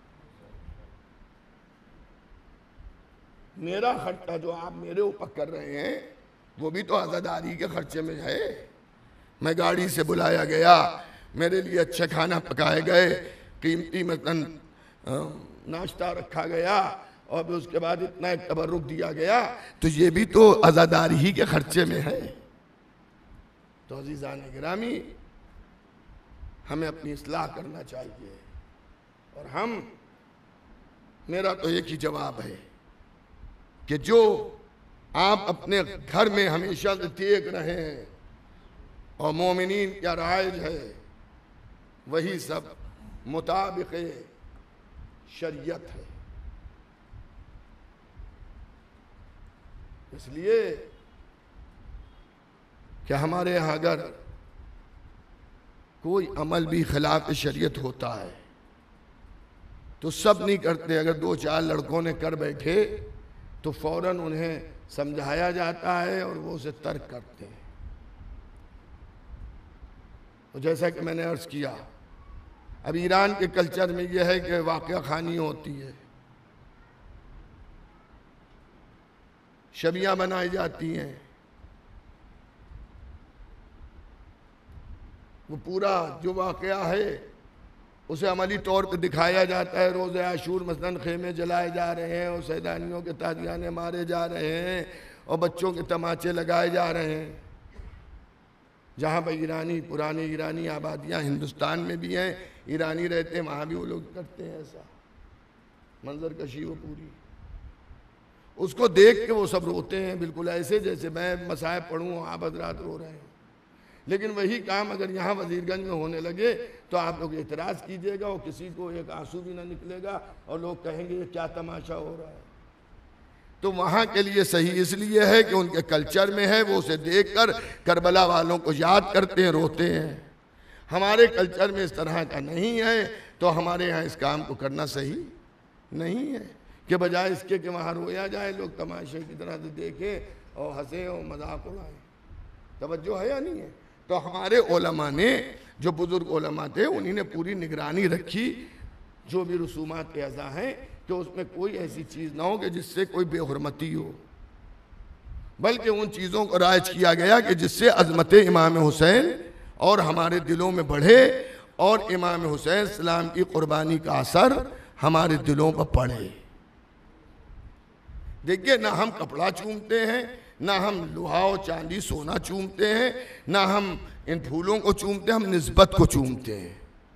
मेरा खर्चा जो आप मेरे ऊपर कर रहे हैं वो भी तो आज़ादारी के खर्चे में है। मैं गाड़ी से बुलाया गया, मेरे लिए अच्छे खाना पकाए गए, कीमती मतन नाश्ता रखा गया और फिर उसके बाद इतना एक तबर्रुक दिया गया, तो ये भी तो आज़ादारी ही के खर्चे में है। तो अज़ीज़ान गिरामी, हमें अपनी इस्लाह करना चाहिए। और हम, मेरा तो एक ही जवाब है कि जो आप अपने घर में हमेशा से देख रहे हैं और मोमिनीन क्या राइज है, वही सब मुताबिक शरीयत है। इसलिए कि हमारे यहाँ अगर कोई अमल भी खिलाफ शरीयत होता है तो सब नहीं करते। अगर दो चार लड़कों ने कर बैठे तो फौरन उन्हें समझाया जाता है और वो उसे तर्क करते हैं। तो जैसा कि मैंने अर्ज किया, अब ईरान के कल्चर में यह है कि वाक़या खानी होती है, शबियां बनाई जाती हैं, वो पूरा जो वाक़या है उसे अमली तौर पर दिखाया जाता है। रोज़े आशूर मसलन खेमे जलाए जा रहे हैं और सैदानियों के ताजियाने मारे जा रहे हैं और बच्चों के तमाचे लगाए जा रहे हैं। जहाँ पर ईरानी, पुरानी ईरानी आबादियाँ हिंदुस्तान में भी हैं, ईरानी रहते हैं, वहाँ भी वो लोग करते हैं ऐसा मंजर कशी वो पूरी। उसको देख के वो सब रोते हैं, बिल्कुल ऐसे जैसे मैं मसाइब पढ़ूँ आप हज़रात रो रहे हैं। लेकिन वही काम अगर यहाँ वजीरगंज में होने लगे तो आप लोग एतराज़ कीजिएगा और किसी को एक आंसू भी ना निकलेगा और लोग कहेंगे ये क्या तमाशा हो रहा है। तो वहाँ के लिए सही इसलिए है कि उनके कल्चर में है, वो उसे देखकर करबला वालों को याद करते हैं, रोते हैं। हमारे कल्चर में इस तरह का नहीं है, तो हमारे यहाँ इस काम को करना सही नहीं है कि बजाय इसके कि वहाँ रोया जाए, लोग तमाशे की तरह से देखें और हंसें और मजाक उड़ाएं। तवज्जो है या नहीं है? तो हमारे उलमा ने, जो बुजुर्ग उलमा थे, उन्हीं ने पूरी निगरानी रखी जो भी रसूमात के अज़ा हैं कि उसमें कोई ऐसी चीज़ ना हो कि जिससे कोई बेहुरमती हो, बल्कि उन चीज़ों को राइज किया गया कि जिससे अज़मत इमाम हुसैन और हमारे दिलों में बढ़े और इमाम हुसैन सलाम की कुर्बानी का असर हमारे दिलों पर पड़े। देखिए, ना हम कपड़ा चूमते हैं, ना हम लोहा और चांदी सोना चूमते हैं, ना हम इन फूलों को चूमते हैं, हम निस्बत को चूमते हैं।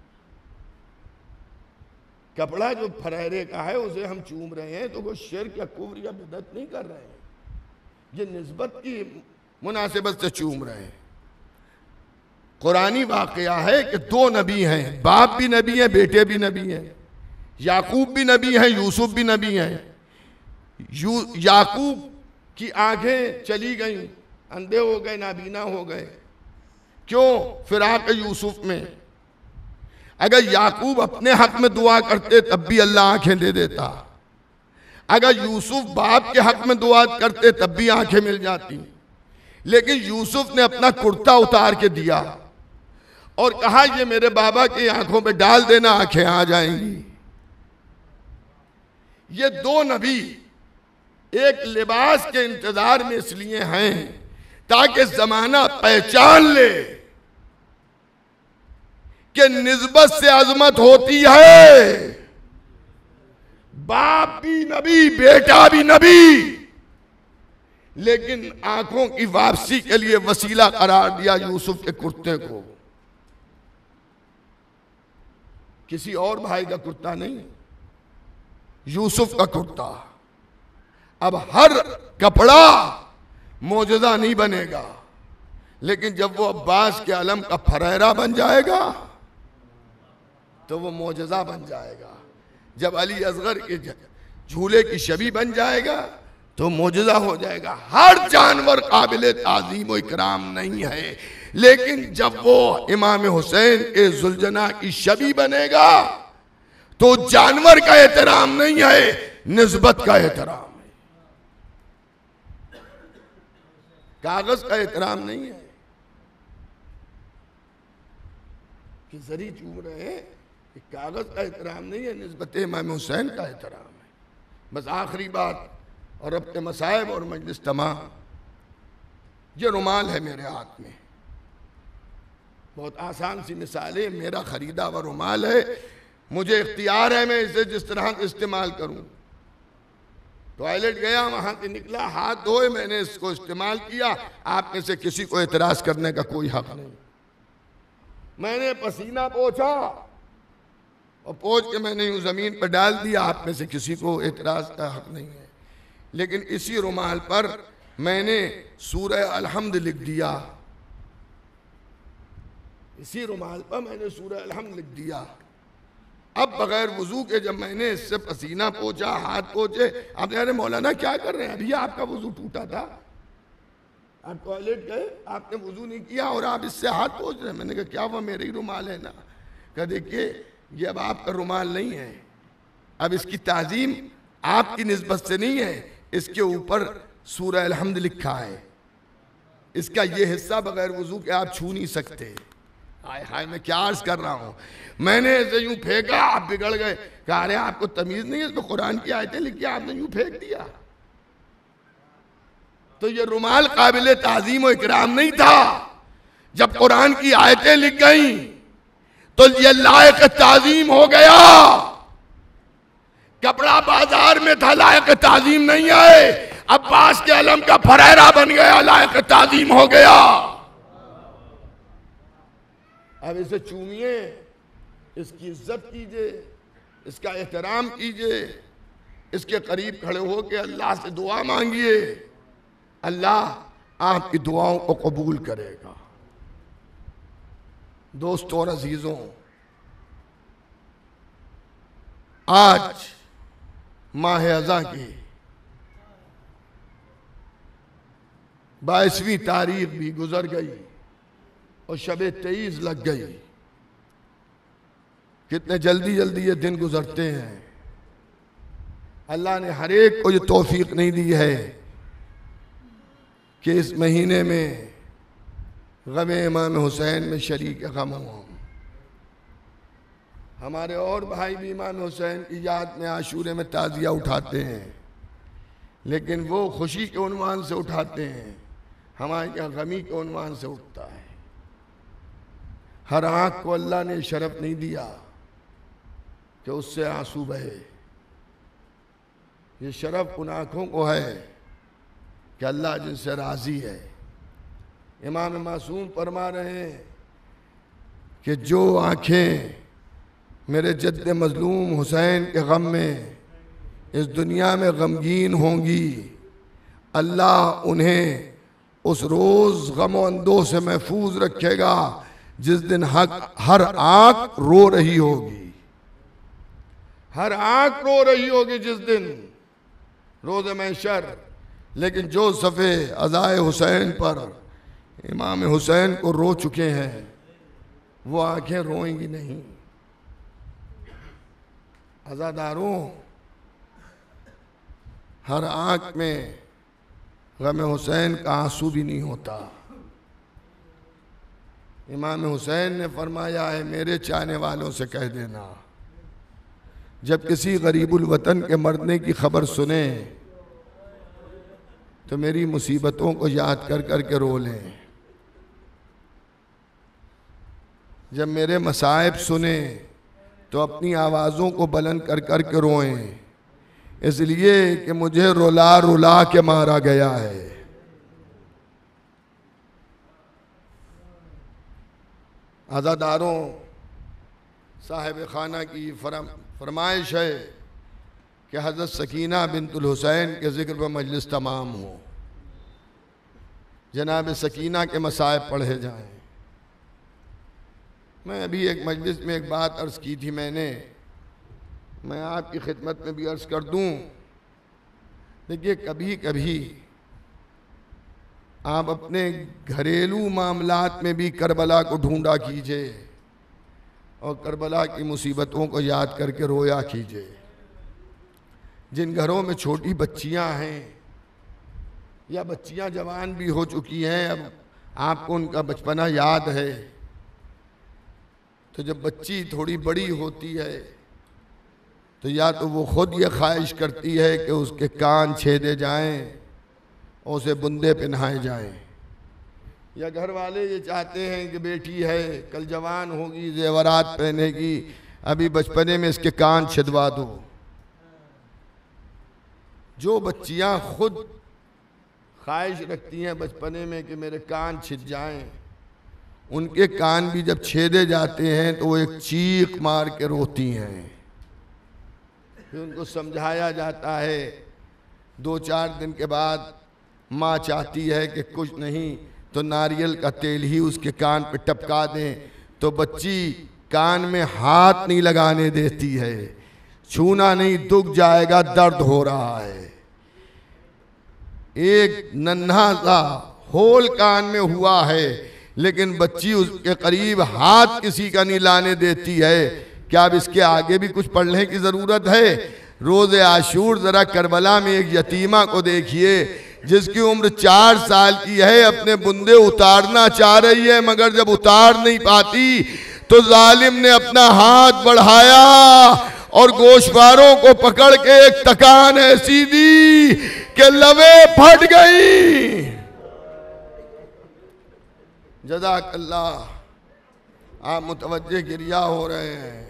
कपड़ा जो फरेरे का है उसे हम चूम रहे हैं तो वो शिर्क या कुफ्र या बिदअत नहीं कर रहे हैं, ये निस्बत की मुनासिबत से चूम रहे हैं। कुरानी वाक़या है कि दो नबी हैं, बाप भी नबी है, बेटे भी नबी हैं, याकूब भी नबी हैं, यूसुफ भी नबी हैं। यू याकूब की आंखें चली गईं, अंधे हो गए, नाबीना हो गए। क्यों? फिराक यूसुफ में। अगर याकूब अपने हक में दुआ करते तब भी अल्लाह आंखें दे देता, अगर यूसुफ बाप के हक में दुआ करते तब भी आंखें मिल जाती। लेकिन यूसुफ ने अपना कुर्ता उतार के दिया और कहा ये मेरे बाबा की आंखों में डाल देना, आंखें आ जाएंगी। ये दो नबी एक लिबास के इंतजार में इसलिए हैं ताकि जमाना पहचान ले कि निस्बत से अजमत होती है। बाप भी नबी, बेटा भी नबी, लेकिन आंखों की वापसी के लिए वसीला करार दिया यूसुफ के कुर्ते को, किसी और भाई का कुर्ता नहीं, यूसुफ का कुर्ता। अब हर कपड़ा मौजूदा नहीं बनेगा, लेकिन जब वो अब्बास के आलम का फरेरा बन जाएगा तो वो मौजज़ा बन जाएगा। जब अली असगर के झूले की शबी बन जाएगा तो मौजज़ा हो जाएगा। हर जानवर काबिल ताज़ीम व इकराम नहीं है, लेकिन जब वो इमाम हुसैन के जुलजना की शबी बनेगा तो जानवर का एहतराम नहीं है, निस्बत का एहतराम है, कागज का एहतराम नहीं है कि जरी चूम रहे हैं, कागज का एहतराम नहीं है, निस्बत इमाम हुसैन का एहतराम है। बस आखिरी बात और अपने मसाइब और मजलिस तमाम, ये रुमाल है मेरे हाथ में, बहुत आसान सी मिसाल है, मेरा खरीदा हुआ रुमाल है, मुझे इख्तियार है मैं इसे जिस तरह इस्तेमाल करूं। टॉयलेट गया, वहां से निकला, हाथ धोए, मैंने इसको इस्तेमाल किया, आप में से किसी को एतराज करने का कोई हक नहीं। मैंने पसीना पोंछा और पोंछ के मैंने यूं जमीन पर डाल दिया, आप में से किसी को एतराज का हक नहीं है। लेकिन इसी रुमाल पर मैंने सूरह अलहम्द लिख दिया, इसी रुमाल पर मैंने सूरह अलहम्द लिख दिया। अब बगैर वजू के जब मैंने इससे पसीना पोंछा, हाथ पोंछे, आपने अरे मौलाना क्या कर रहे हैं, अभी आपका वजू टूटा था, आप टॉयलेट गए, आपने वजू नहीं किया और आप इससे हाथ पोंछ रहे हैं। मैंने कहा क्या हुआ, मेरे ही रुमाल है ना। कहा देखिए ये अब आपका रुमाल नहीं है, अब इसकी ताजीम आपकी निस्बत से नहीं है, इसके यूपर सूरह अलहम्द लिखा है, इसका ये हिस्सा बगैर वजू के आप छू नहीं सकते। हाय हाय मैं क्या अर्ज कर रहा हूँ, मैंने ऐसे यूं फेंका, आप बिगड़ गए, कहा अरे आपको तमीज नहीं है, इसमें कुरान की आयतें लिखी, आपने यूं फेंक दिया। तो ये रुमाल काबिल ताजीम और इकराम नहीं था, जब कुरान की आयतें लिख गई तो ये लायक ताजीम हो गया। कपड़ा बाजार में था, लायक ताजीम नहीं आए, अब्बास के आलम का फरेरा बन गया, लायक ताजीम हो गया। अब इसे चूमिए, इसकी इज्जत कीजिए, इसका एहतराम कीजिए, इसके करीब खड़े होकर अल्लाह से दुआ मांगिए, अल्लाह आपकी दुआओं को कबूल करेगा। दोस्तों और अजीजों, आज माह अज़ा की बाईसवीं तारीख भी गुजर गई और शबे तेईस लग गई। कितने जल्दी जल्दी ये दिन गुजरते हैं। अल्लाह ने हर एक को ये तौफीक नहीं दी है कि इस महीने में गम इमाम हुसैन में शरीक गम हो। हमारे और भाई भी इमाम हुसैन की याद में आशूरे में ताज़िया उठाते हैं, लेकिन वो खुशी के उन्वान से उठाते हैं, हमारे यहाँ गमी के उन्वान से उठता है। हर आँख को अल्लाह ने शरफ नहीं दिया कि उससे आंसू बहे। ये शरफ उन आँखों को है कि अल्लाह जिनसे राज़ी है। इमाम मासूम फरमा रहे हैं कि जो आँखें मेरे जद्द मजलूम हुसैन के गम में इस दुनिया में गमगीन होंगी, अल्लाह उन्हें उस रोज़ गम अंदों से महफूज रखेगा जिस दिन हक हर आँख रो रही होगी, हर आँख रो रही होगी जिस दिन रोज़ महशर। लेकिन जो सफ़े अज़ाए हुसैन पर इमाम हुसैन को रो चुके हैं, वो आँखें रोएंगी नहीं। अज़ादारों, हर आँख में गम हुसैन का आंसू भी नहीं होता। इमाम हुसैन ने फरमाया है, मेरे चाहने वालों से कह देना जब किसी गरीबुल वतन के मरने की खबर सुने तो मेरी मुसीबतों को याद कर कर के रो लें। जब मेरे मसाइब सुने तो अपनी आवाज़ों को बुलंद कर कर के रोएं, इसलिए कि मुझे रुला रुला के मारा गया है। अज़ादारों, साहिब खाना की फरम फरमाइश है कि हज़रत सकीना बिनतुल हुसैन के ज़िक्र पर मजलिस तमाम हो, जनाब सकीना के मसाइब पढ़े जाएं। मैं अभी एक मजलिस में एक बात अर्ज़ की थी मैंने, मैं आपकी खिदमत में भी अर्ज़ कर दूं देखिए, कभी कभी आप अपने घरेलू मामलात में भी करबला को ढूंढा कीजिए और करबला की मुसीबतों को याद करके रोया कीजिए। जिन घरों में छोटी बच्चियां हैं या बच्चियां जवान भी हो चुकी हैं, अब आपको उनका बचपना याद है, तो जब बच्ची थोड़ी बड़ी होती है तो या तो वो खुद ये ख्वाहिश करती है कि उसके कान छेदे जाएं और उसे बुंदे पहनाए जाएं, या घर वाले ये चाहते हैं कि बेटी है कल जवान होगी, जेवरात पहनेगी, अभी बचपने में इसके कान छिदवा दो। जो बच्चियां खुद ख्वाहिश रखती हैं बचपने में कि मेरे कान छिद जाएं, उनके कान भी जब छेदे जाते हैं तो वो एक चीख मार के रोती हैं। फिर उनको समझाया जाता है, दो चार दिन के बाद माँ चाहती है कि कुछ नहीं तो नारियल का तेल ही उसके कान पे टपका दें, तो बच्ची कान में हाथ नहीं लगाने देती है, छूना नहीं, दुख जाएगा, दर्द हो रहा है। एक नन्हा सा होल कान में हुआ है, लेकिन बच्ची उसके करीब हाथ किसी का नहीं लाने देती है। क्या अब इसके आगे भी कुछ पढ़ने की जरूरत है? रोज़े आशूर जरा करबला में एक यतीमा को देखिए जिसकी उम्र चार साल की है, अपने बुंदे उतारना चाह रही है, मगर जब उतार नहीं पाती तो जालिम ने अपना हाथ बढ़ाया और गोशवारों को पकड़ के एक तकान ऐसी दी कि लवे फट गई। जज़ाकल्लाह, आप मुतवज्जे गिरिया हो रहे हैं।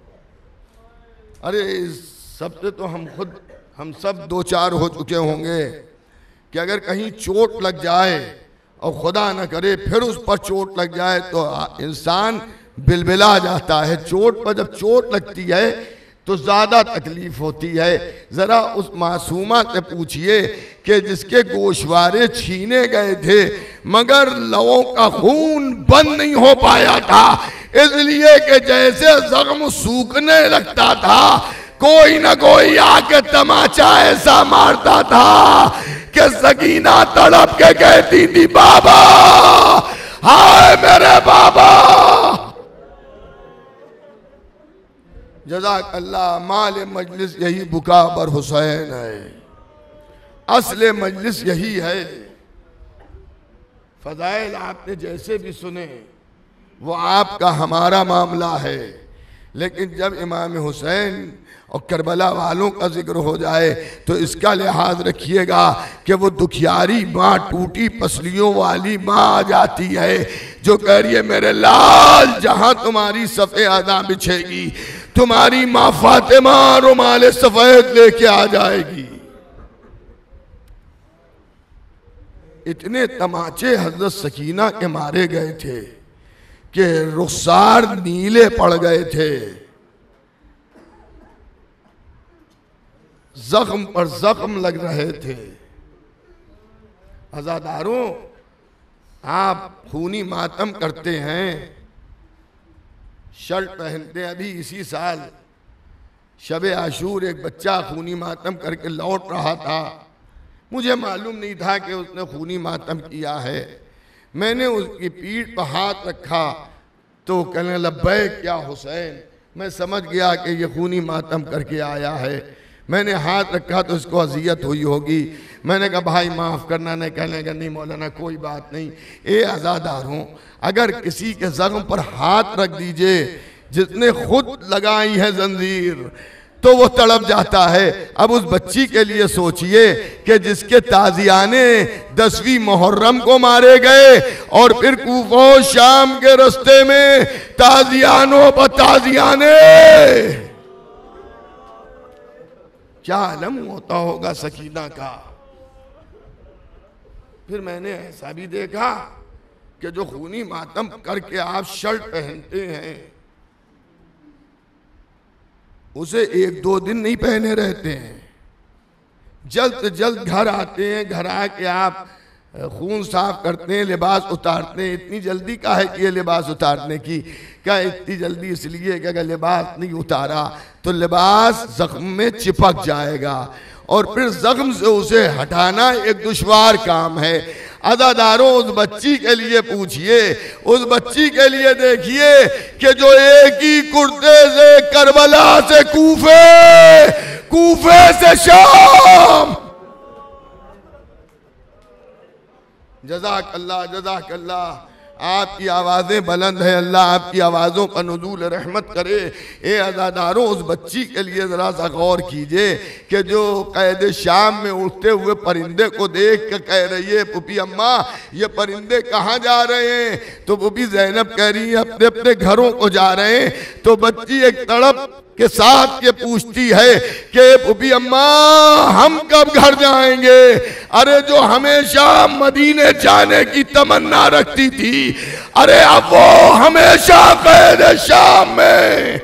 अरे इस सबसे तो हम खुद हम सब दो चार हो चुके होंगे कि अगर कहीं चोट लग जाए और खुदा न करे फिर उस पर चोट लग जाए तो इंसान बिलबिला जाता है। चोट पर जब चोट लगती है तो ज़्यादा तकलीफ होती है। ज़रा उस मासूमा से पूछिए कि जिसके गोशवारे छीने गए थे मगर लवों का खून बंद नहीं हो पाया था, इसलिए कि जैसे जख्म सूखने लगता था कोई ना कोई आके तमाचा ऐसा मारता था कि सकीना तड़प के कहती थी, बाबा, हाय मेरे बाबा। जज़ाकल्लाह। माल मजलिस यही बुका बर हुसैन है, असले मजलिस यही है। फजाइल आपने जैसे भी सुने वो आपका हमारा मामला है, लेकिन जब इमाम हुसैन और करबला वालों का जिक्र हो जाए तो इसका लिहाज रखिएगा कि वो दुखियारी माँ, टूटी पसलियों वाली माँ आ जाती है जो कह रही है, मेरे लाल जहां तुम्हारी सफ़े आदा बिछेगी तुम्हारी माँ फातिमा रुमाल सफेद लेके आ जाएगी। इतने तमाचे हजरत सकीना के मारे गए थे कि रुखसार नीले पड़ गए थे, जख्म पर जख्म लग रहे थे। अज़ादारों, आप खूनी मातम करते हैं, शर्ट पहनते। अभी इसी साल शबे आशूर एक बच्चा खूनी मातम करके लौट रहा था, मुझे मालूम नहीं था कि उसने खूनी मातम किया है। मैंने उसकी पीठ पर हाथ रखा तो कहने लब्बैक या हुसैन। मैं समझ गया कि ये खूनी मातम करके आया है। मैंने हाथ रखा तो इसको अजियत हुई होगी। मैंने कहा भाई माफ़ करना। नहीं, कहने का नहीं मौलाना कोई बात नहीं। ए आज़ादारों, अगर किसी के ज़ख्म पर हाथ रख दीजिए जिसने खुद लगाई है जंजीर तो वो तड़प जाता है। अब उस बच्ची के लिए सोचिए कि जिसके ताजियाने दसवीं मुहर्रम को मारे गए और फिर कूफा शाम के रास्ते में ताजियानों पर ताजियाने, क्या आलम होता होगा सकीना का। फिर मैंने ऐसा भी देखा कि जो खूनी मातम करके आप शर्ट पहनते हैं उसे एक दो दिन नहीं पहने रहते हैं, जल्द से जल्द घर आते हैं। घर आके आप खून साफ करते हैं, लिबास उतारते हैं। इतनी जल्दी का है कि ये लिबास उतारने की? क्या इतनी जल्दी इसलिए कि अगर लिबास नहीं उतारा तो लिबास जख्म में चिपक जाएगा और फिर जख्म से उसे हटाना एक दुश्वार काम है। अज़ादारों, उस बच्ची के लिए पूछिए, उस बच्ची के लिए देखिए कि जो एक ही कुर्ते से करबला से कूफे, कूफे से शाम। जज़ाक अल्लाह, जज़ाक अल्लाह। आपकी आवाज़ें बुलंद है, अल्लाह आपकी आवाज़ों का नुज़ूल रहमत करे। ए अज़ादारों, उस बच्ची के लिए ज़रा सा गौर कीजिए कि जो कैद शाम में उड़ते हुए परिंदे को देख कर कह रही है, पुपी अम्मा ये परिंदे कहाँ जा रहे हैं? तो पुपी ज़ैनब कह रही है अपने अपने घरों को जा रहे हैं। तो बच्ची एक तड़प के साथ ये पूछती है कि पुपी अम्मा हम कब घर जाएंगे? अरे जो हमेशा मदीने जाने की तमन्ना रखती थी, अरे अब वो हमेशा कैद शाम में।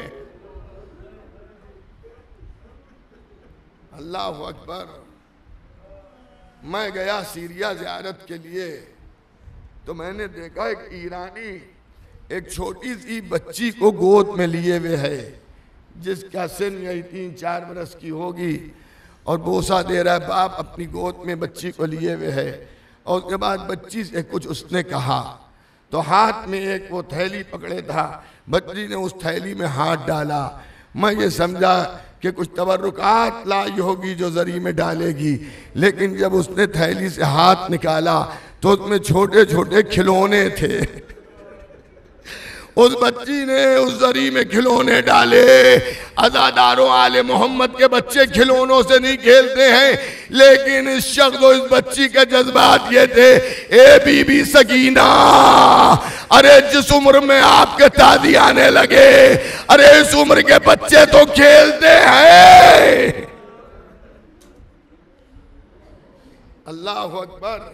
अल्लाह अकबर। मैं गया सीरिया ज़ियारत के लिए, तो मैंने देखा एक ईरानी एक छोटी सी बच्ची को गोद में लिए हुए है, जिसका सिन यही तीन चार बरस की होगी, और बोसा दे रहा है बाप अपनी गोद में बच्ची को लिए हुए है। और उसके बाद बच्ची से कुछ उसने कहा, तो हाथ में एक वो थैली पकड़े था, बच्ची ने उस थैली में हाथ डाला। मैं ये समझा कि कुछ तबर्रुकात लाई होगी जो जरी में डालेगी, लेकिन जब उसने थैली से हाथ निकाला तो उसमें छोटे छोटे खिलौने थे। उस बच्ची ने उस जरी में खिलौने डाले। अज़ादारों, आले मोहम्मद के बच्चे खिलौनों से नहीं खेलते हैं, लेकिन इस शख्स और इस बच्ची के जज्बात ये थे, ए बीबी सकीना, अरे जिस उम्र में आपके तादी आने लगे, अरे इस उम्र के बच्चे तो खेलते हैं। अल्लाह अकबर,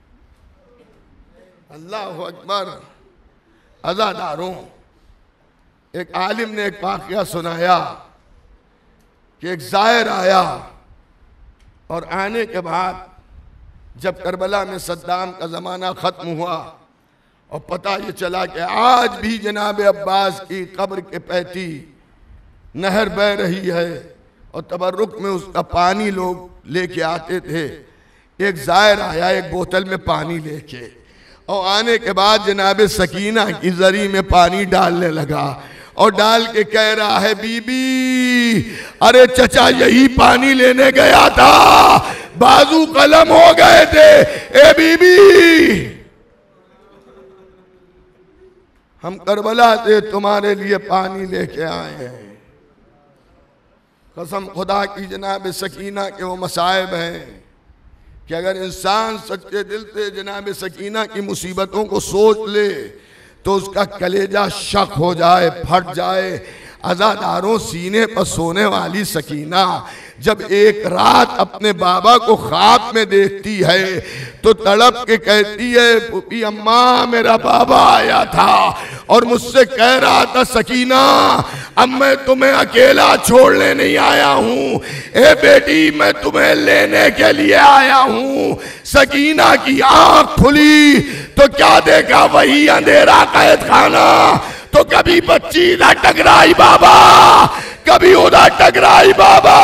अल्लाह अकबर। अज़ादारों, एक आलिम ने एक वाक़या सुनाया कि एक ज़ायर आया, और आने के बाद जब करबला में सद्दाम का ज़माना ख़त्म हुआ और पता ये चला कि आज भी जनाब अब्बास की कब्र के पैती नहर बह रही है और तबर्रुक में उसका पानी लोग लेके आते थे। एक ज़ायर आया एक बोतल में पानी लेके, और आने के बाद जनाब सकीना की जरी में पानी डालने लगा, और डाल के कह रहा है, बीबी अरे चचा यही पानी लेने गया था, बाजू कलम हो गए थे। ए बीबी, हम करबला से तुम्हारे लिए पानी लेके आए हैं। कसम खुदा की जनाब सकीना के वो मसाइब हैं कि अगर इंसान सच्चे दिल से जनाब सकीना की मुसीबतों को सोच ले तो उसका कलेजा शक हो जाए, फट जाए। अज़ादारों, सीने पर सोने वाली सकीना जब एक रात अपने बाबा को ख्वाब में देखती है तो तड़प के कहती है, पुपी अम्मा मेरा बाबा आया था और मुझसे कह रहा था, सकीना अब मैं तुम्हें अकेला छोड़ने नहीं आया हूँ, ए बेटी मैं तुम्हें लेने के लिए आया हूँ। सकीना की आंख खुली तो क्या देखा, वही अंधेरा कैद खाना। तो कभी बच्ची इधर टकराई बाबा, कभी उधर टकराई बाबा।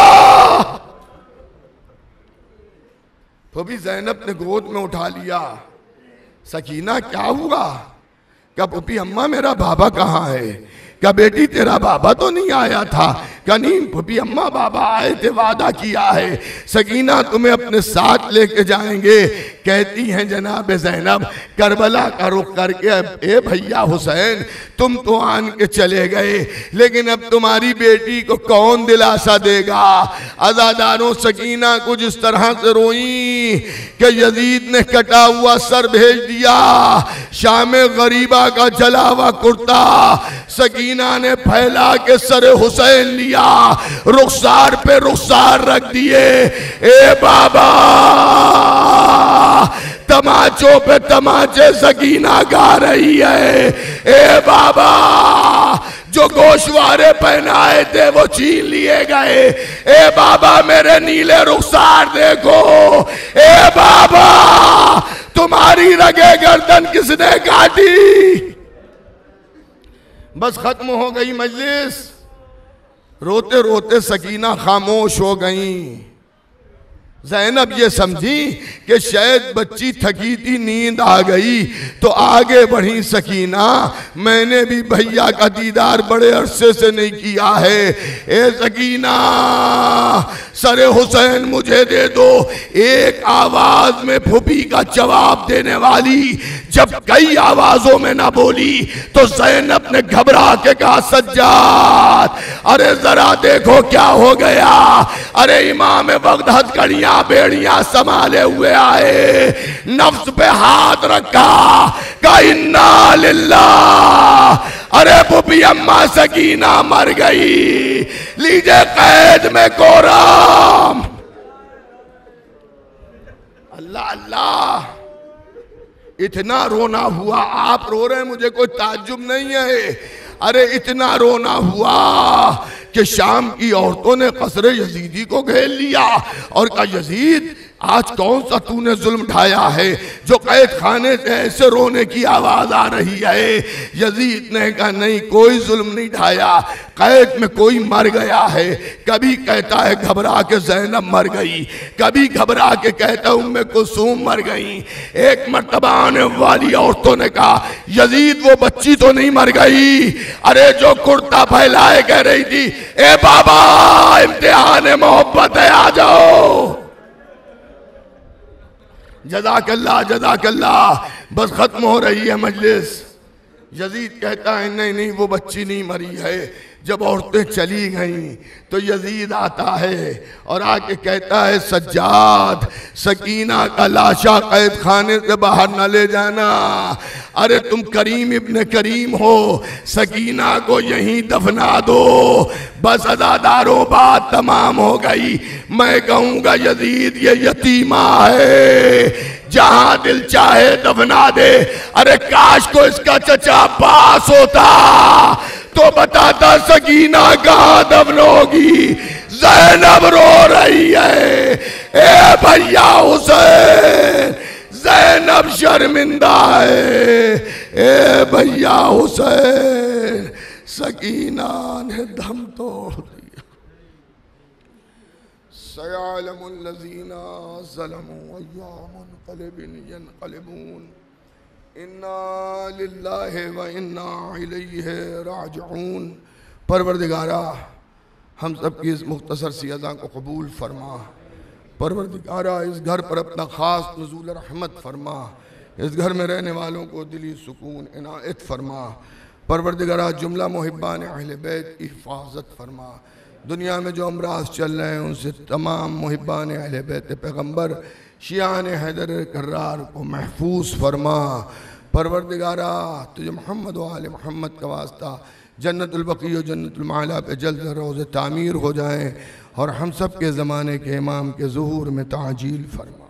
फूफी ज़ैनब ने गोद में उठा लिया, सकीना क्या हुआ? क्या फूफी अम्मा मेरा बाबा कहाँ है? क्या बेटी तेरा बाबा तो नहीं आया था? क्या नहीं फूफी अम्मा बाबा आए थे, वादा किया है, सकीना तुम्हें अपने साथ लेके जाएंगे। कहती हैं जनाब ज़ैनब करबला का रुख करके, ए भैया हुसैन तुम तो आन के चले गए, लेकिन अब तुम्हारी बेटी को कौन दिलासा देगा? अज़ादारों, सकीना कुछ इस तरह से रोई कि यजीद ने कटा हुआ सर भेज दिया, शाम गरीबा का जला हुआ कुर्ता सकीना ने फैला के सर हुसैन लिया, रुखसार पे रुखसार रख दिए। ए बाबा, तमाचों पे तमाचे सकीना गा रही है। ए बाबा, जो गोशवारे पहनाए थे वो छीन लिए गए। ए बाबा, मेरे नीले रुखसार देखो। ए बाबा, तुम्हारी रगे गर्दन किसने काटी? बस खत्म हो गई मजलिस। रोते रोते सकीना खामोश हो गई। ज़ैनब ये समझी कि शायद बच्ची थकी थी, नींद आ गई, तो आगे बढ़ी सकीना, मैंने भी भैया का दीदार बड़े अरसे से नहीं किया है, ए सकीना सरे हुसैन मुझे दे दो। एक आवाज में फूफी का जवाब देने वाली जब कई आवाजों में ना बोली तो ज़ैनब ने घबरा के कहा, सज्जाद अरे जरा देखो क्या हो गया। अरे इमाम वक्त हथकड़ियां बेड़ियां संभाले हुए आए, नफ्स पे हाथ रखा, का इन्ना लिल्लाह। अरे फूफी अम्मा सकीना मर गई, लीजिए कैद में कोराम। अल्लाह अल्लाह, इतना रोना हुआ, आप रो रहे हैं मुझे कोई ताज्जुब नहीं है। अरे इतना रोना हुआ कि शाम की औरतों ने कसरे यजीदी को घेर लिया और कहा, यजीद आज कौन सा तूने जुल्म ढाया है जो कैद खाने से ऐसे रोने की आवाज आ रही है। यजीद ने कहा, नहीं कोई जुल्म नहीं ढाया, कैद में कोई मर गया है। कभी कहता है घबरा के ज़ैनब मर गई, कभी घबरा के कहता उम्मे कुलसूम मर गई। एक मर्तबा आने वाली औरतों ने कहा, यजीद वो बच्ची तो नहीं मर गई। अरे जो कुर्ता फैलाए कह रही थी, ए बाबा इम्तिहान मोहब्बत है आ जाओ। जज़ाकल्लाह जज़ाकल्लाह, बस खत्म हो रही है मजलिस। यजीद कहता है नहीं नहीं वो बच्ची नहीं मरी है। जब औरतें चली गईं तो यजीद आता है और आके कहता है, सज्जाद सकीना का लाशा कैद खाने से बाहर न ले जाना। अरे तुम करीम इब्ने करीम हो, सकीना को यहीं दफना दो। बस अज़ादारों बात तमाम हो गई। मैं कहूँगा यजीद ये यतीमा है, जहां दिल चाहे दफना दे। अरे काश को इसका चचा पास होता तो बताता सकीना कहां दफन होगी। ज़ैनब रो रही है, ए भैया हुसैन ज़ैनब शर्मिंदा है, ए भैया हुसैन सकीना ने दम तोड़ दिया। सयालमुल्लज़ीना ज़लमू अय्यामुनक़लिबिन यनक़लिबून इन्ना लिल्लाहि व इन्ना इलैहि राजिऊन। परवरदिगारा हम सब की इस मुख्तसर सी अज़ा को कबूल फरमा। परवरदिगारा इस घर पर अपना ख़ास नुज़ूल रहमत फरमा। इस घर में रहने वालों को दिली सुकून इनायत फरमा। परवरदिगारा जुमला मुहिब्बान अहले बैत की हिफाजत फरमा। दुनिया में जो अमराज चल रहे हैं उनसे तमाम मुहिब्बान अहले बैत पैगम्बर शियान हैदर कर्रार को महफूज फरमा। परवरदिगारा तुझे मोहम्मद व आले मोहम्मद का वास्ता जन्नतुल बकी और जन्नतुल माला पे जल्द रोज़े तामीर हो जाएं और हम सब के ज़माने के इमाम के ज़ुहूर में ताजील फरमा।